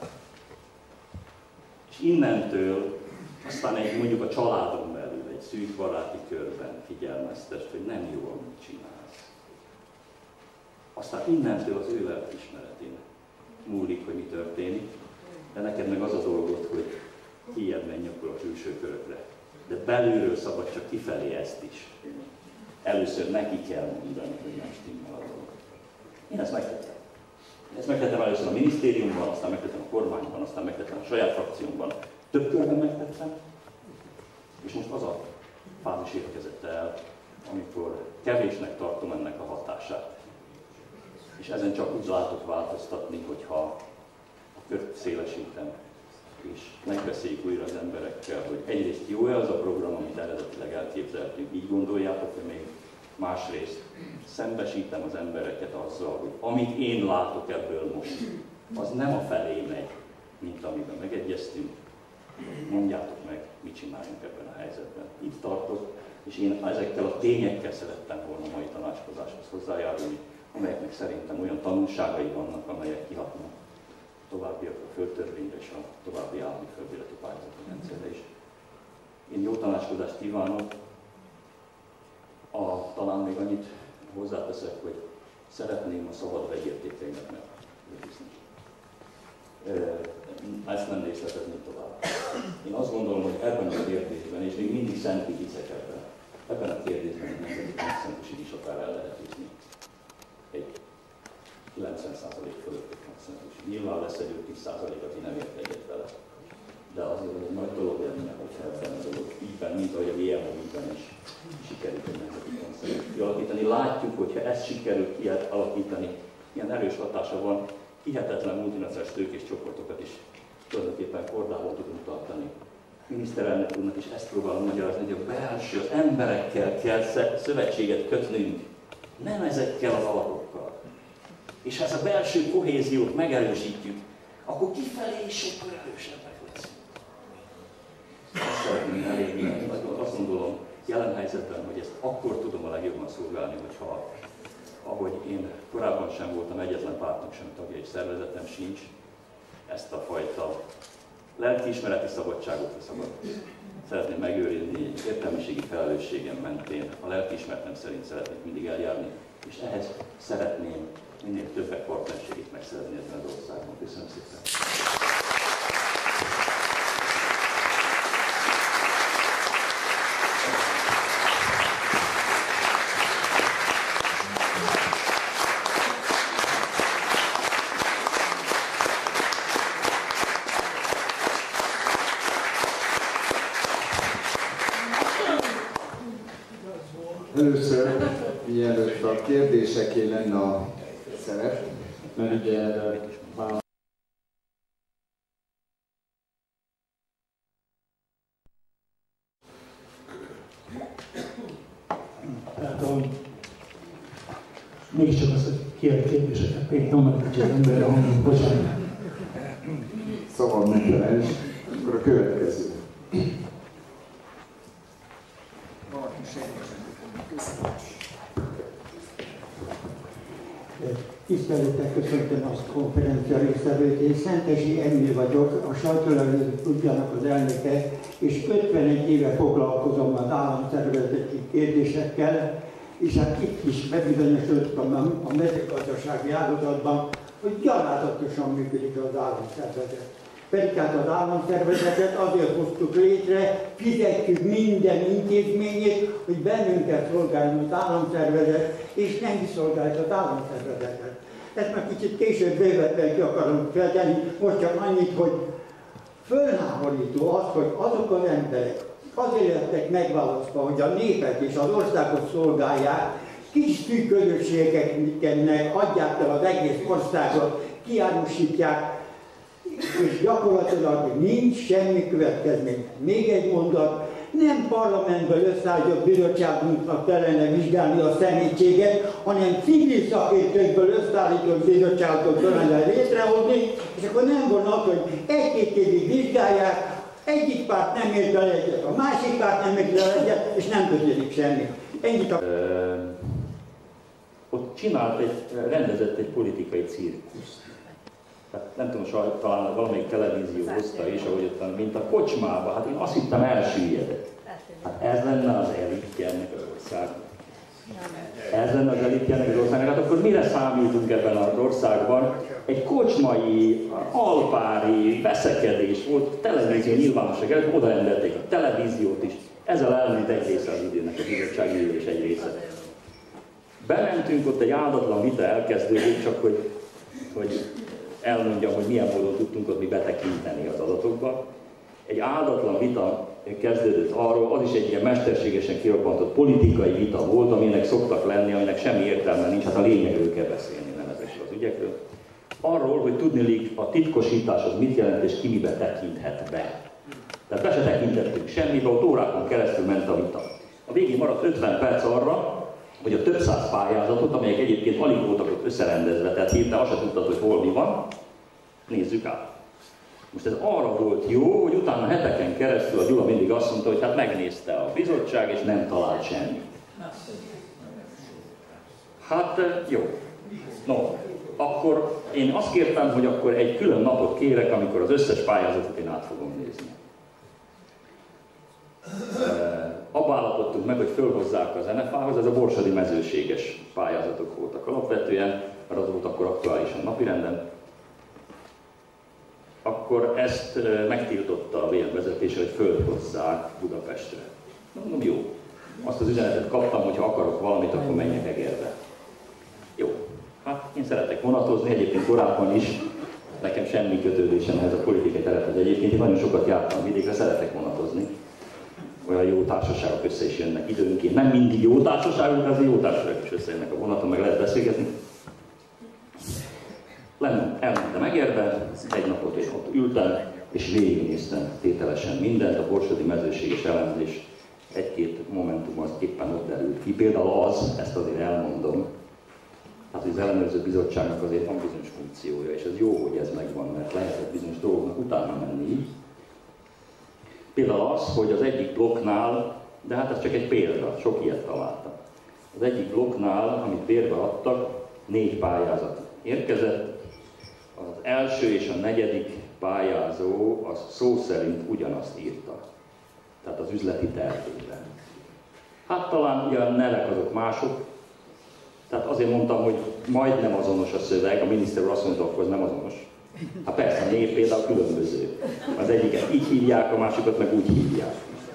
És innentől aztán egy, mondjuk a családon belül, egy szűk baráti körben figyelmeztest, hogy nem jó, amit csinálsz. Aztán innentől az ő lelkiismeretén múlik, hogy mi történik, de neked meg az a dolgod, hogy kijebb menj akkor a külső körökre. De belülről szabad csak kifelé ezt is. Először neki kell mondani, hogy nem stimmel a dolog. Én ezt megtettem. Ezt megtettem először a minisztériumban, aztán megtettem a kormányban, aztán megtettem a saját frakciómban. Több körben megtettem, és most az a fázis érkezett el, amikor kevésnek tartom ennek a hatását. És ezen csak úgy látok változtatni, hogyha a kört szélesítem, és megbeszéljük újra az emberekkel, hogy egyrészt jó-e az a program, amit eredetileg elképzeltünk, így gondoljátok, hogy még másrészt szembesítem az embereket azzal, hogy amit én látok ebből most, az nem a felé megy, mint amiben megegyeztünk. Mondjátok meg, mit csináljunk ebben a helyzetben. Itt tartok, és én ezekkel a tényekkel szerettem volna a mai tanácskozáshoz hozzájárulni, amelyeknek szerintem olyan tanulságai vannak, amelyek kihatnak továbbiakra a földtörvényre és a további állami földéleti pályázati rendszerre is. Én jó tanácskozást kívánok. A, talán még annyit hozzáteszek, hogy szeretném a szabad vegyértékeimet megőrizni. Ezt nem részletezni tovább. Én azt gondolom, hogy ebben a kérdésben, és még mindig szentig hiszek ebben, ebben a kérdésben egy nemzeti konszenzusi is akár el lehet jutni. Egy kilencven százalék fölötti konszenzus. Nyilván lesz egy öt-tíz százalék, aki nem ért egyet vele. De azért egy nagy dolog lenne, hogyha ebben a dolog ígyben, mint ahogy a vé em o-ben is sikerült egy nemzeti konszenzust kialakítani. Látjuk, hogyha ezt sikerült kialakítani, ilyen erős hatása van, hihetetlen multinacionális tőkés csoportokat is tulajdonképpen kordában tudunk tartani. Miniszterelnök úrnak is ezt próbálom magyarázni, hogy a belső, az emberekkel kell szövetséget kötnünk, nem ezekkel az alapokkal. És ha ezt a belső kohéziót megerősítjük, akkor kifelé is sokkal erősebbek leszünk. Azt szeretném elérni, azt gondolom jelen helyzetben, hogy ezt akkor tudom a legjobban szolgálni, hogyha, ahogy én korábban sem voltam, egyetlen pártnak sem tagja, és szervezetem sincs, ezt a fajta lelkiismereti szabadságot szabad. Szeretném megőrizni egy értelmiségi felelősségem mentén, a lelkiismeretem szerint szeretnék mindig eljárni, és ehhez szeretném minél többek partnerségét megszerezni ebben az országban. Köszönöm szépen! Először, mielőtt a kérdéseké lenne a szerep, mert ugye már tehát a, mégiscsak azt, hogy kérd kérdéseket, még nyomnak egy emberre hangom, bocsánat. szabad megfelelni, akkor a következő. Tisztelettel köszöntöm a konferencia résztvevőt. Én Szentesi Emil vagyok, a Sajtóellenőrző Klubjának az elnöke, és ötvenegy éve foglalkozom az államszervezeti kérdésekkel, és hát itt is bebizonyosodtam a mezőgazdasági ágazatban, hogy gyalázatosan működik az államszervezet. Pedig hát az államszervezetet azért hoztuk létre, fizetjük minden intézményét, hogy bennünket szolgáljon az államszervezet, és nem is szolgálja az államszervezetet. Ezt már kicsit később bővebben ki akarom feltenni, most csak annyit, hogy fölháborító az, hogy azok az emberek azért lettek megválasztva, hogy a népet és az országot szolgálják, kis szűk közösségeknek adják el az egész országot, kiárusítják, és gyakorlatilag nincs semmi következmény. Még egy mondat, Nem parlamentből összeállított bizottságunknak kellene vizsgálni a személységet, hanem civil szakértőkből összeállított bizottságot kellene létrehozni, és akkor nem volna az, hogy egy-két évig vizsgálják, egyik párt nem ért el egyet, a másik párt nem ért el egyet, és nem történik semmi. Ennyit a... Ö, ott csinált egy, rendezett egy politikai cirkuszt. Tehát nem tudom, saj, talán valamelyik televízió hozta is, ahogy ott, mint a kocsmába, hát én azt hittem elsüllyedett. Hát ez lenne az elitje ennek az országnak. Ez lenne az elitje ennek az országnak. Hát akkor mire számítunk ebben az országban? Egy kocsmai, alpári veszekedés volt, televízió nyilvánosság előtt, oda rendelték a televíziót is. Ezzel elment egy része az időnek, a bizottsági ülés egy része. Bementünk, ott egy áldatlan vita elkezdődik, csak hogy, hogy elmondjam, hogy milyen módon tudtunk ott mi betekinteni az adatokba. Egy áldatlan vita kezdődött arról, az is egy ilyen mesterségesen kirobbantott politikai vita volt, aminek szoktak lenni, aminek semmi értelme nincs, hát a lényegről kell beszélni, nem ezekről az ügyekről. Arról, hogy tudniillik a titkosítás az mit jelent és ki mibe tekinthet be. Tehát be se tekintettünk semmibe, ott órákon keresztül ment a vita. A végén maradt ötven perc arra, hogy a több száz pályázatot, amelyek egyébként alig voltak ott összerendezve, tehát hirtelen azt se tudtad, hogy hol mi van, nézzük át. Most ez arra volt jó, hogy utána heteken keresztül a Gyula mindig azt mondta, hogy hát megnézte a bizottság és nem talált semmit. Hát jó. No, akkor én azt kértem, hogy akkor egy külön napot kérek, amikor az összes pályázatot én át fogom nézni. Abba állapodtunk meg, hogy fölhozzák az en ef á-hoz, ez a borsodi mezőséges pályázatok voltak alapvetően, mert az volt akkor aktuálisan napirenden. Akkor ezt megtiltotta a vé em vezetése, hogy fölhozzák Budapestre. Mondom, jó. Azt az üzenetet kaptam, hogy ha akarok valamit, akkor menjek Egerbe. Jó. Hát én szeretek vonatozni, egyébként korábban is. Nekem semmi kötődésem ehhez a politikai terephez. Egyébként én nagyon sokat jártam vidékre, szeretek vonatozni. Olyan jó társaságok össze is jönnek időnként. Nem mindig jó társaságok, de azért jó társaságok is összejönnek a vonaton, meg lehet beszélgetni. Lennem, elmentem Egerbe, egy napot én ott ültem, és végignéztem tételesen mindent, a borsodi mezőséges elemzés, egy-két momentum az éppen ott derült ki. Például az, ezt azért elmondom, hát az ellenőrző bizottságnak azért van bizonyos funkciója, és ez jó, hogy ez megvan, mert lehetett bizonyos dolgoknak utána menni. Például az, hogy az egyik blokknál, de hát ez csak egy példa, sok ilyet találtam. Az egyik blokknál, amit bérbe adtak, négy pályázat érkezett, az első és a negyedik pályázó az szó szerint ugyanazt írta, tehát az üzleti tervében. Hát talán ugyan nevek azok mások, tehát azért mondtam, hogy majdnem azonos a szöveg, a miniszter úr azt mondta, hogy az nem azonos. Hát persze, a név például különböző. Az egyiket így hívják, a másikat meg úgy hívják.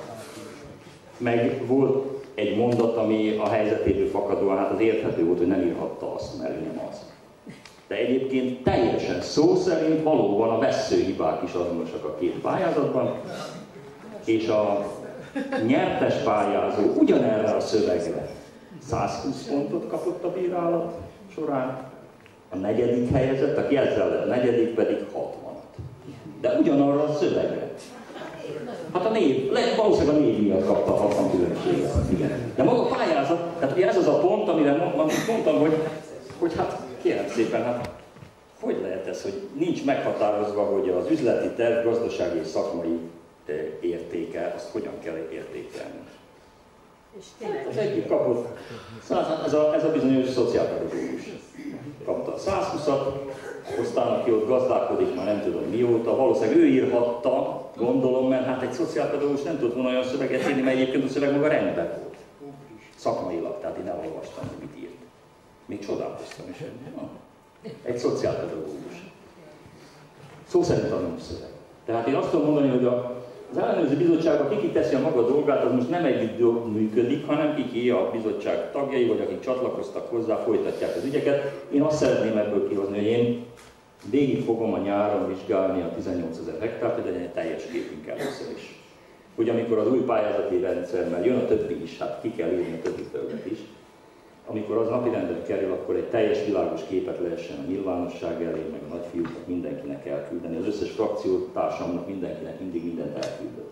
Meg volt egy mondat, ami a helyzetéből fakadóan, hát az érthető volt, hogy nem írhatta azt, mert nem az. De egyébként teljesen szó szerint valóban a vesszőhibák is azonosak a két pályázatban, és a nyertes pályázó ugyanerre a szövegre százhúsz pontot kapott a bírálat során, a negyedik helyezett, aki ezzel lett, a negyedik pedig hatvanat. De ugyanarra a szövegre. Hát a név, lehet, valószínűleg a név miatt kapta a hatvan különbséget. Igen. De maga a pályázat, tehát ugye ez az a pont, amire mondtam, hogy, hogy hát kérem szépen, hát hogy lehet ez, hogy nincs meghatározva, hogy az üzleti terv, gazdasági és szakmai értéke, azt hogyan kell értékelni. Az egyik kapott, ez a, ez a bizonyos szociálpedagógus kapta százhúszat, aztán aki ott gazdálkodik, már nem tudom mióta, valószínűleg ő írhatta, gondolom, mert hát egy szociálpedagógus nem tud volna olyan szöveget írni, mert egyébként a szöveg maga rendben volt. Szakmailag, tehát én elolvastam, hogy mit írt. Még csodálkoztam is. Egy szociálpedagógus. Szó szerint a szöveg. Tehát én azt tudom mondani, hogy a Az ellenőrző bizottságban kiki teszi a maga dolgát, az most nem együtt működik, hanem kiki a bizottság tagjai, vagy akik csatlakoztak hozzá, folytatják az ügyeket. Én azt szeretném ebből kihozni, hogy én végig fogom a nyáron vizsgálni a tizennyolcezer hektárt, hogy legyen egy teljes képünk először is. Hogy amikor az új pályázati rendszer, mert jön a többi is, hát ki kell írni a többi földet is, amikor az napirendre kerül, akkor egy teljes világos képet lehessen a nyilvánosság elé, meg a nagyfiúknak mindenkinek elküldeni. Az összes frakciótársamnak mindenkinek mindig mindent elküldöttem.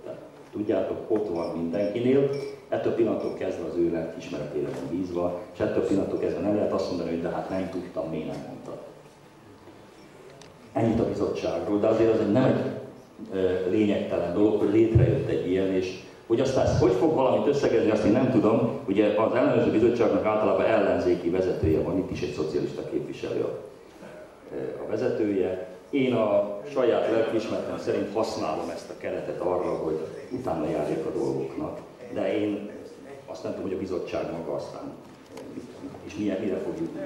tudjátok, ott van mindenkinél, ettől pillanattól kezdve az ő lelkiismeretére van bízva, és ettől pillanattól kezdve nem lehet azt mondani, hogy de hát nem tudtam, miért nem mondtad. Ennyit a bizottságról, de azért az egy nem egy e, lényegtelen dolog, hogy létrejött egy ilyen, és hogy aztán hogy fog valamit összegezni, azt én nem tudom. Ugye az ellenőrző bizottságnak általában ellenzéki vezetője van, itt is egy szocialista képviselő a, a vezetője. Én a saját lelkiismeretem szerint használom ezt a keretet arra, hogy utána járjak a dolgoknak. De én azt nem tudom, hogy a bizottság maga aztán, és milyen, mire fog jutni.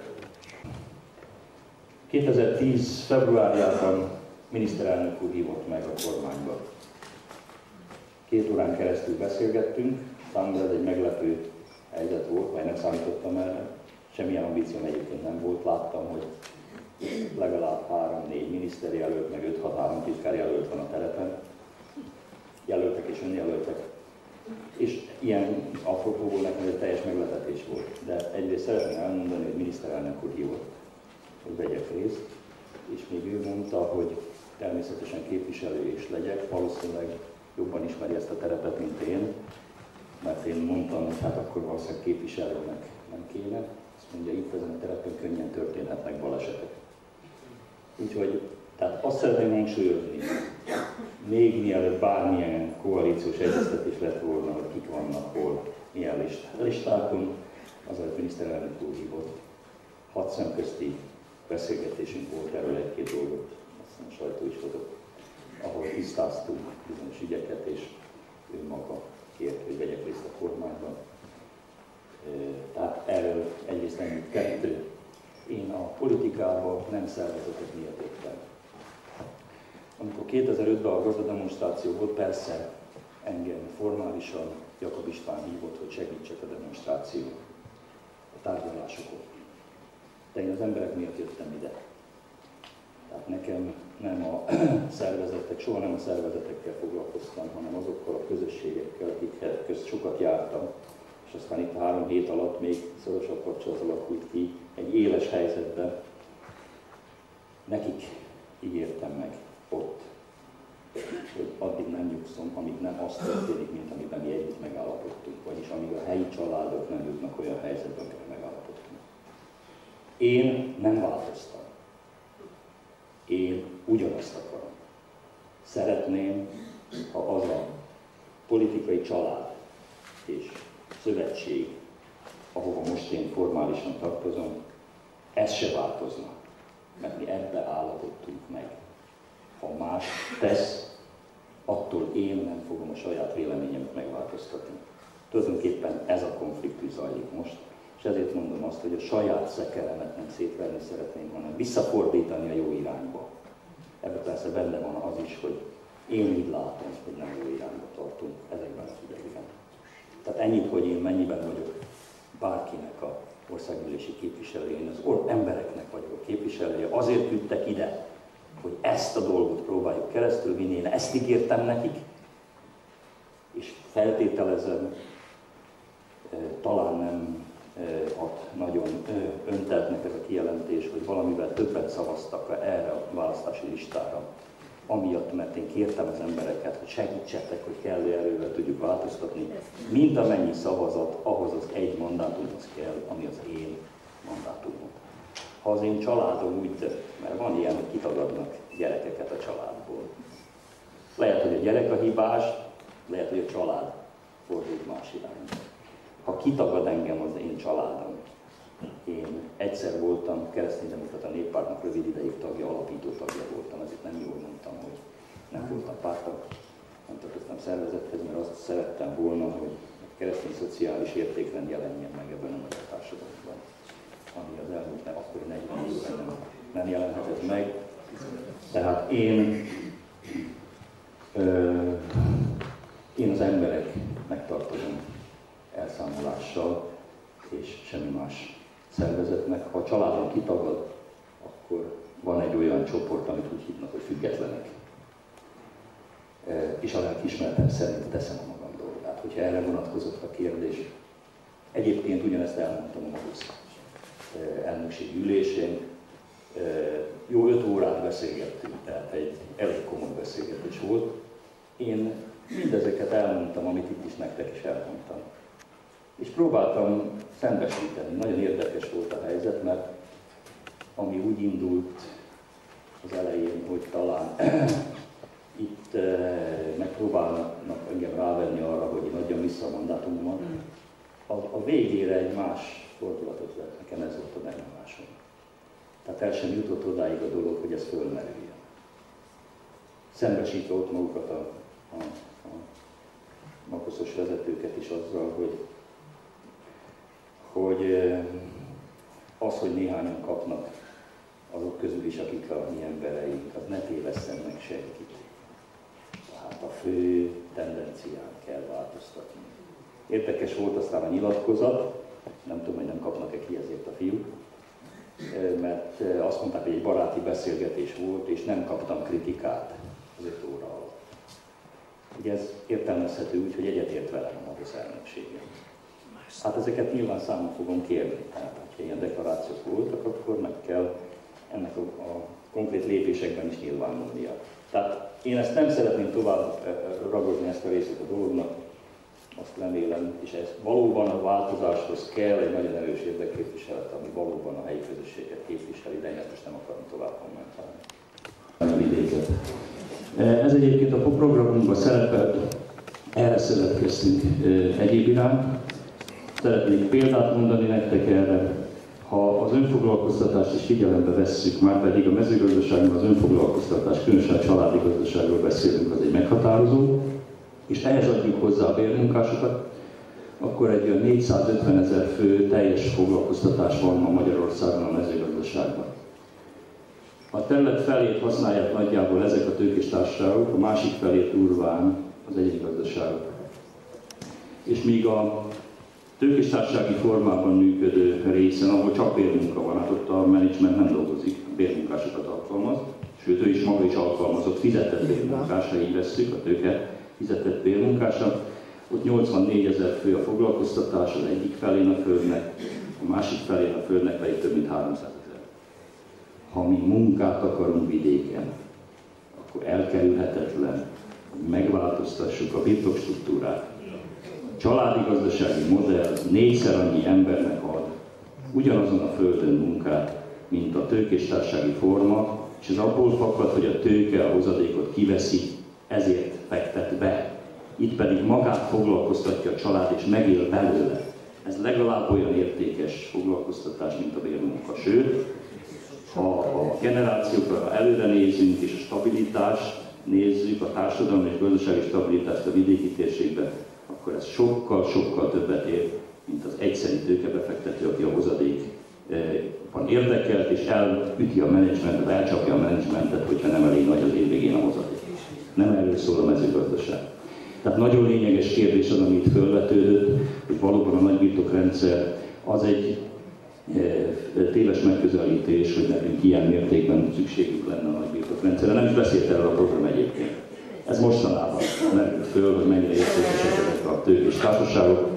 kétezer-tíz februárjában miniszterelnök úr hívott meg a kormányba. Két órán keresztül beszélgettünk, számomra ez egy meglepő helyzet volt, mert nem számítottam erre. Semmilyen ambícióm egyébként nem volt, láttam, hogy legalább három-négy miniszterjelölt, meg öt-hat államtitkárjelölt van a terepen. Jelöltek és önjelöltek. És ilyen apropóból nekem egy teljes meglepetés volt. De egyrészt szeretném elmondani, hogy miniszterelnök úr hívott, hogy vegyek részt, és még ő mondta, hogy természetesen képviselő is legyek, valószínűleg jobban ismeri ezt a terepet, mint én, mert én mondtam, hogy hát akkor valószínűleg képviselőnek nem kéne. Azt mondja, itt ezen a terepen könnyen történhetnek balesetek. Úgyhogy, tehát azt szeretném hangsúlyozni, még mielőtt bármilyen koalíciós egyeztetés lett volna, hogy kik vannak hol, milyen listákon, az a miniszterelnök úr hívott. Hat szemközti beszélgetésünk volt erről egy-két dolgot, aztán a sajtó is hozott, ahol tisztáztunk bizonyos ügyeket, és ő maga kért, hogy vegyek részt a kormányban. Tehát erről egyrészt ennyit. Kettő. Én a politikában nem szervezetek miatt jöttem. Amikor kétezer-ötben a gazdademonstráció volt, persze engem formálisan Jakab István hívott, hogy segítsek a demonstráción, a tárgyalásokon. De én az emberek miatt jöttem ide. Tehát nekem nem a szervezetek, soha nem a szervezetekkel foglalkoztam, hanem azokkal a közösségekkel, akikkel közt sokat jártam. És aztán itt három hét alatt még szorosabb kapcsolat alakult ki egy éles helyzetben. Nekik ígértem meg ott, hogy addig nem nyugszom, amíg nem az történik, mint amiben mi együtt megállapodtunk, vagyis amíg a helyi családok nem jutnak olyan helyzetben, amiben megállapodtunk. Én nem változtam. Én ugyanazt akarom. Szeretném, ha az a politikai család és szövetség, ahova most én formálisan tartozom, ez se változna, mert mi ebbe állapodtunk meg. Ha más tesz, attól én nem fogom a saját véleményemet megváltoztatni. Tulajdonképpen ez a konfliktus zajlik most, és ezért mondom azt, hogy a saját szekeremet nem szétverni szeretném, hanem visszafordítani a jó irányba. Ebben persze benne van az is, hogy én úgy látom, hogy nem jó irányba tartunk ezekben az ügyekben. Tehát ennyit, hogy én mennyiben vagyok bárkinek a országgyűlési képviselője, én az embereknek vagyok a képviselője, azért küldtek ide, hogy ezt a dolgot próbáljuk keresztül vinni, én ezt ígértem nekik, és feltételezem, talán nem ad nagyon önteltnek ez a kijelentés, hogy valamivel többet szavaztak erre a választási listára, amiatt, mert én kértem az embereket, hogy segítsetek, hogy kellő erővel tudjuk változtatni, mint amennyi szavazat ahhoz az egy mandátumhoz kell, ami az én mandátumom. Ha az én családom úgy dönt, mert van ilyen, hogy kitagadnak gyerekeket a családból. Lehet, hogy a gyerek a hibás, lehet, hogy a család fordult más irányba. Ha kitagad engem az én családom, én egyszer voltam kereszténydemokrata néppártnak rövid ideig tagja, alapító tagja voltam, ezért nem jól mondtam, hogy nem voltam pártag, nem tartoztam szervezethez, mert azt szerettem volna, hogy a keresztény szociális értékrend jelenjen meg ebben a magyar társadalomban, ami az elmúlt nem, akkor negyven évben nem, nem jelenhetett meg. Tehát én, ö, én az embereknek tartozom elszámolással, és semmi más szervezetnek. Ha a családon kitagad, akkor van egy olyan csoport, amit úgy hívnak, hogy függetlenek. És a lelkiismeretem szerint teszem a magam dolgát. Hogyha erre vonatkozott a kérdés, egyébként ugyanezt elmondtam a Magusz elnökségi ülésén. Jó öt órát beszélgettünk, tehát egy elég komoly beszélgetés volt. Én mindezeket elmondtam, amit itt is nektek is elmondtam. És próbáltam szembesíteni. Nagyon érdekes volt a helyzet, mert ami úgy indult az elején, hogy talán itt eh, megpróbálnak engem rávenni arra, hogy én adjam vissza a mandátumomat, a, a végére egy más fordulatot vett, nekem ez volt a benyomásom. Tehát el sem jutott odáig a dolog, hogy ez fölmerüljön. Szembesítve ott magukat a, a, a makoszos vezetőket is azzal, hogy, hogy az, hogy néhányan kapnak azok közül is, akik a mi embereink, az ne tévesszen meg senkit. Tehát a fő tendencián kell változtatni. Érdekes volt aztán a nyilatkozat, nem tudom, hogy nem kapnak-e ki ezért a fiúk, mert azt mondták, hogy egy baráti beszélgetés volt, és nem kaptam kritikát az öt óra alatt. Ugye ez értelmezhető úgy, hogy egyetért velem a Magosz elnöksége. Hát ezeket nyilván számon fogom kérni, tehát ha ilyen deklarációk voltak, akkor meg kell ennek a, a konkrét lépésekben is nyilvánulnia. Tehát én ezt nem szeretném tovább ragozni, ezt a részét a dolognak, azt remélem, és ez valóban a változáshoz kell egy nagyon erős érdekképviselet, ami valóban a helyi közösséget képviseli, de én ezt most nem akarom tovább kommentálni. A vidéket. Ez egyébként a programunkban szerepelt, erre szövetkeztünk egyéb iránt. Szeretnék példát mondani nektek erre. Ha az önfoglalkoztatást is figyelembe vesszük, már pedig a mezőgazdaságban az önfoglalkoztatás, különösen a családi gazdaságról beszélünk, az egy meghatározó, és ehhez adjuk hozzá a bérmunkásokat, akkor egy olyan négyszázötven ezer fő teljes foglalkoztatás van ma Magyarországon a mezőgazdaságban. A terület felét használják nagyjából ezek a tőkés társaságok, a másik felét durván az egyéni gazdaságok. És míg a tőkés társasági formában működő részen, ahol csak bérmunka van, hát ott a menedzsment nem dolgozik, bérmunkásokat alkalmaz, sőt ő is maga is alkalmazott, fizetett bérmunkás, ha így vesszük, a tőke fizetett bérmunkása. Ott nyolcvannégy ezer fő a foglalkoztatás az egyik felén a földnek, a másik felén a földnek pedig több mint háromszázezer. Ha mi munkát akarunk vidéken, akkor elkerülhetetlen, hogy megváltoztassuk a birtokstruktúrát. A családi gazdasági modell négyszer annyi embernek ad ugyanazon a földön munkát, mint a tőkéstársasági forma, és ez abból fakad, hogy a tőke a hozadékot kiveszi, ezért fektet be. Itt pedig magát foglalkoztatja a család, és megél belőle. Ez legalább olyan értékes foglalkoztatás, mint a bérmunka. Sőt, ha a generációkra előre nézünk, és a stabilitást nézzük, a társadalmi és gazdasági stabilitást a vidéki térségben, akkor ez sokkal-sokkal többet ér, mint az egyszeri tőkebefektető, aki a hozadékban érdekelt, és elüti a menedzsmentet, elcsapja a menedzsmentet, hogyha nem elég nagy az év végén a hozadék. Nem erről szól a mezőgazdaság. Tehát nagyon lényeges kérdés az, ami itt felvetődött, hogy valóban a nagybirtokrendszer az egy téves megközelítés, hogy nekünk ilyen mértékben szükségünk lenne a nagybirtokrendszerre. Nem is beszélt erről a program egyébként. Ez mostanában merült föl, hogy mennyire értékesek ezek a tőkés társaságok.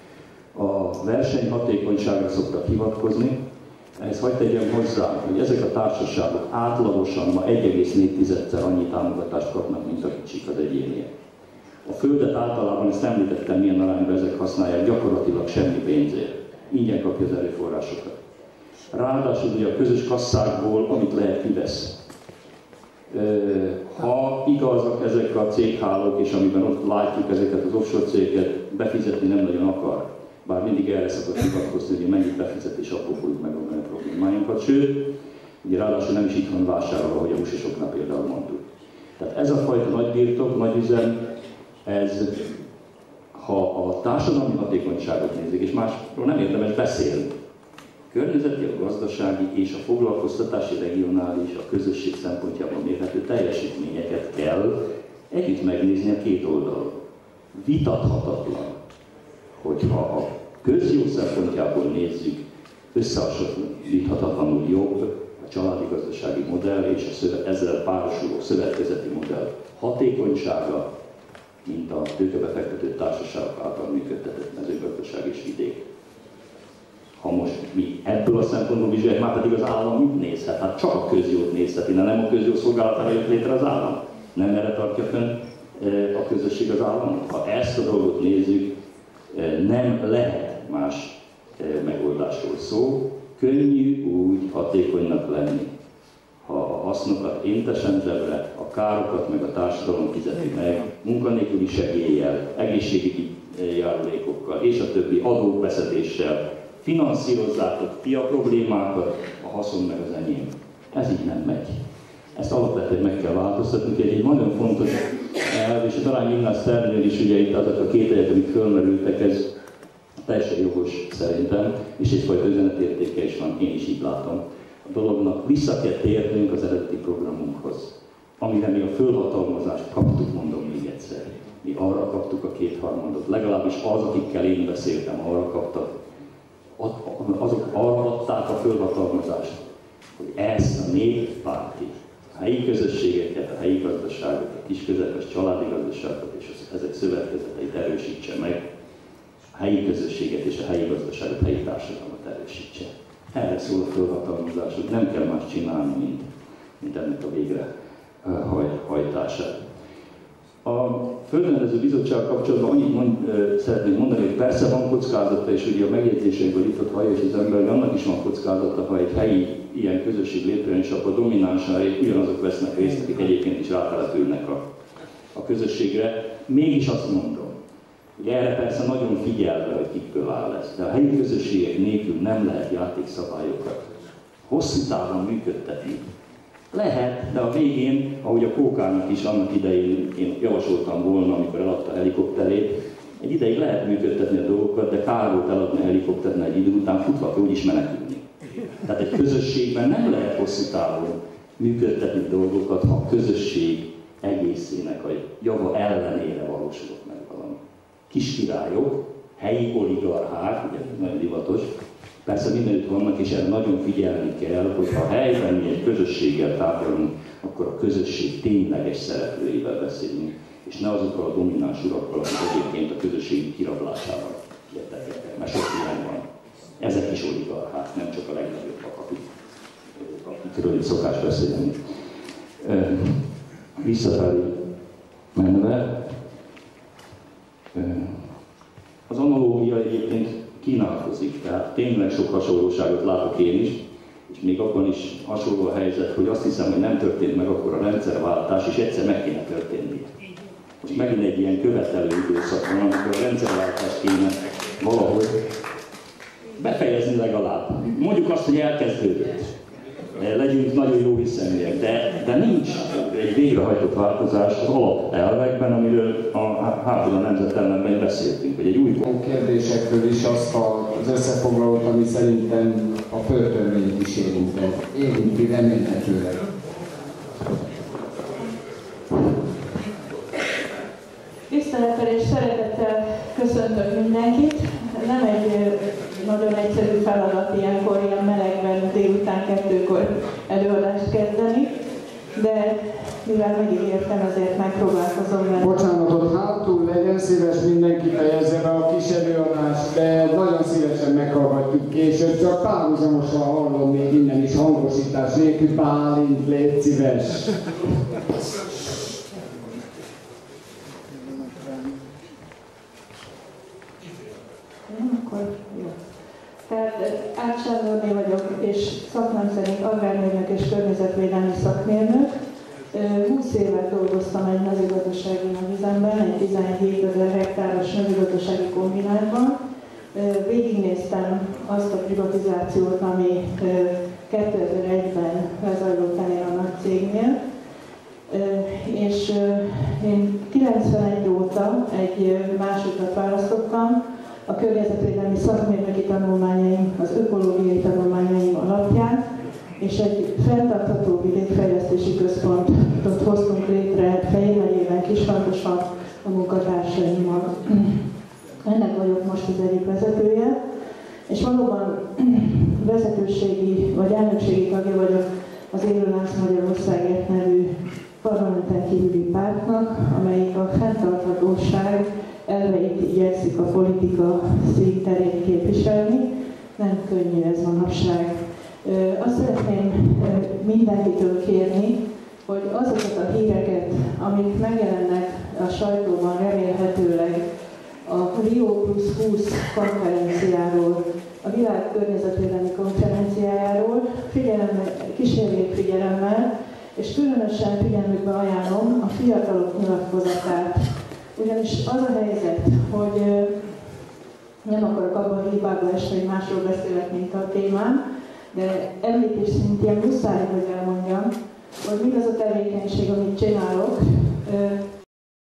A verseny hatékonyságra szoktak hivatkozni. Ehhez hagyd tegyem hozzá, hogy ezek a társaságok átlagosan ma egy egész négyszer annyi támogatást kapnak, mint a kicsik az egyéniek. A földet általában, ezt említettem, milyen arányban ezek használják, gyakorlatilag semmi pénzért. Ingyen kapja az erőforrásokat. Ráadásul ugye a közös kasszákból, amit lehet, kivesz. Ha igazak ezek a céghálók, és amiben ott látjuk ezeket az offshore cégeket, befizetni nem nagyon akar. Bár mindig erre szokott hivatkozni, hogy mennyit befizet, és akkor fogjuk megoldani a problémáinkat. Sőt, ugye ráadásul nem is itthon vásárol, ahogy a húsisoknál például mondtuk. Tehát ez a fajta nagybirtok, nagyüzem, ez, ha a társadalmi hatékonyságot nézik, és másról nem érdemes beszélni, a környezeti, a gazdasági és a foglalkoztatási, regionális, a közösség szempontjából mérhető teljesítményeket kell együtt megnézni a két oldalon. Vitathatatlan, hogyha a közjó szempontjából nézzük, összehasonlíthatatlanul jobb a családi gazdasági modell és a szövet, ezzel párosuló szövetkezeti modell hatékonysága, mint a tőkebefektető társaságok által működtetett mezőgazdaság és vidék. Ha most mi ebből a szempontból vizsgáljuk, már pedig az állam mit nézhet? Hát csak a közjót nézheti, de nem a közjó szolgálatára jött létre az állam. Nem erre tartja fönn a közösség az államnak. Ha ezt a dolgot nézzük, nem lehet más megoldásról szó. Könnyű úgy hatékonynak lenni, ha a hasznokat éntesen zsebre, a károkat meg a társadalom fizeti meg, munkanélküli segéllyel, egészségügyi járulékokkal és a többi adóbeszedéssel finanszírozzátok ti a problémákat, a haszon meg az enyém. Ez így nem megy. Ezt alapvetően meg kell változtatni, egy nagyon fontos elv, és talán Ignác Ternél is ugye itt azok a kételyek, amik fölmerültek, ez teljesen jogos szerintem, és egyfajta üzenetértéke is van, én is így látom. A dolognak vissza kell térnünk az eredeti programunkhoz, amire mi a fölhatalmazást kaptuk, mondom még egyszer. Mi arra kaptuk a kétharmadot, legalábbis az, akikkel én beszéltem, arra kaptak. Azok arra adták a fölhatalmazást, hogy ezt a néppárti, a helyi közösségeket, a helyi gazdaságot, a kisközepes családi gazdaságot és ezek szövetkezeteit erősítse meg, a helyi közösséget és a helyi gazdaságot, a helyi társadalmat erősítse. Erre szól a fölhatalmazás, hogy nem kell más csinálni, mint, mint ennek a végre hajtását. A Földrendező Bizottság kapcsolatban annyit mond, szeretnék mondani, hogy persze van kockázata, és ugye a megjegyzésekből itt ott hallja az ember, hogy annak is van kockázata, ha egy helyi ilyen közösség létrejön, és akkor dominánsan ugyanazok vesznek részt, akik egyébként is rátelepülnek a, a közösségre. Mégis azt mondom, hogy erre persze nagyon figyelve, hogy kikből áll ez, de a helyi közösségek nélkül nem lehet játékszabályokat hosszú távon működtetni. Lehet, de a végén, ahogy a Kókának is annak idején én javasoltam volna, amikor eladta a helikopterét, egy ideig lehet működtetni a dolgokat, de kár volt eladni a helikopternek egy idő után, futva kell úgyis menekülni. Tehát egy közösségben nem lehet hosszú távon működtetni dolgokat, ha a közösség egészének a java ellenére valósulok meg valami. Kiskirályok, helyi oligarchák, ugye nagyon divatos, persze mindenütt vannak, és erre nagyon figyelni kell, hogy ha helyben mi egy közösséggel tárgyalunk, akkor a közösség tényleges szereplőivel beszélünk, és ne azokkal a domináns urakkal, akik egyébként a közösség kirablásával érdekeltek, mert sok ilyen van. Ezek is oligarchák, nem csak a legnagyobbak, akik, akikről szokás beszélni. Visszafelé menve, az analógia egyébként kínálkozik, tehát tényleg sok hasonlóságot látok én is, és még abban is hasonló a helyzet, hogy azt hiszem, hogy nem történt meg akkor a rendszerváltás, és egyszer meg kéne történnie. Most megint egy ilyen követelő időszak van, amikor a rendszerváltást kéne valahogy befejezni legalább. Mondjuk azt, hogy elkezdődött. Legyünk nagyon jó hiszeműek, de, de nincs egy végrehajtott változás az alapelvekben, amiről a hátul a nemzetellenben beszéltünk, hogy egy új kérdésekről is azt az összefoglalót, ami szerintem a földtörvényt is érintett. Érinti remélhetőleg. Tisztelettel és szeretettel köszöntök mindenkit. Nem egy nagyon egyszerű feladat ilyenkor, ilyen melegben délután kettőkor előadást kezdeni, de mivel megígértem, azért megpróbálkozom vele. Bocsánatot, hátul legyen szíves, mindenki fejezze be a kis előadást, de nagyon szívesen meghallgatjuk később, csak párhuzamosan hallom még innen is hangosítás nélkül. Bálint, légy szíves! Akkor jó. Tehát Ács Sándorné vagyok, és szakmám szerint agrármérnök és környezetvédelmi szakmérnök. húsz évet dolgoztam egy mezőgazdasági nagyüzemben, egy tizenhétezer hektáros mezőgazdasági kombinátban. Végignéztem azt a privatizációt, ami kétezer-egyben lezajlott ennél a nagy cégnél. És én kilencvenegy óta egy másokat választottam, a környezetvédelmi szakmérnöki tanulmányaim, az ökológiai tanulmányaim alapján, és egy fenntartható vidékfejlesztési központot hoztunk létre Fejér megyében, Kisfantoson a munkatársaimmal. Ennek vagyok most az egyik vezetője, és valóban vezetőségi vagy elnökségi tagja vagyok az Élő Lánc Magyarországért nevű parlamenten kívüli pártnak, amelyik a fenntarthatóság elveit igyekszik a politika színterén képviselni. Nem könnyű ez manapság. Azt szeretném mindenkitől kérni, hogy azokat a híreket, amik megjelennek a sajtóban remélhetőleg a Rio plusz húsz konferenciáról, a világ környezetvédelmi konferenciájáról, figyelemmel, kísérjék figyelemmel, és különösen figyelmükbe ajánlom a fiatalok nyilatkozatát. Ugyanis az a helyzet, hogy nem akarok abban a hibába esni, hogy másról beszélek, mint a témám, de említés szintén muszáj, hogy elmondjam, hogy mindaz a tevékenység, amit csinálok,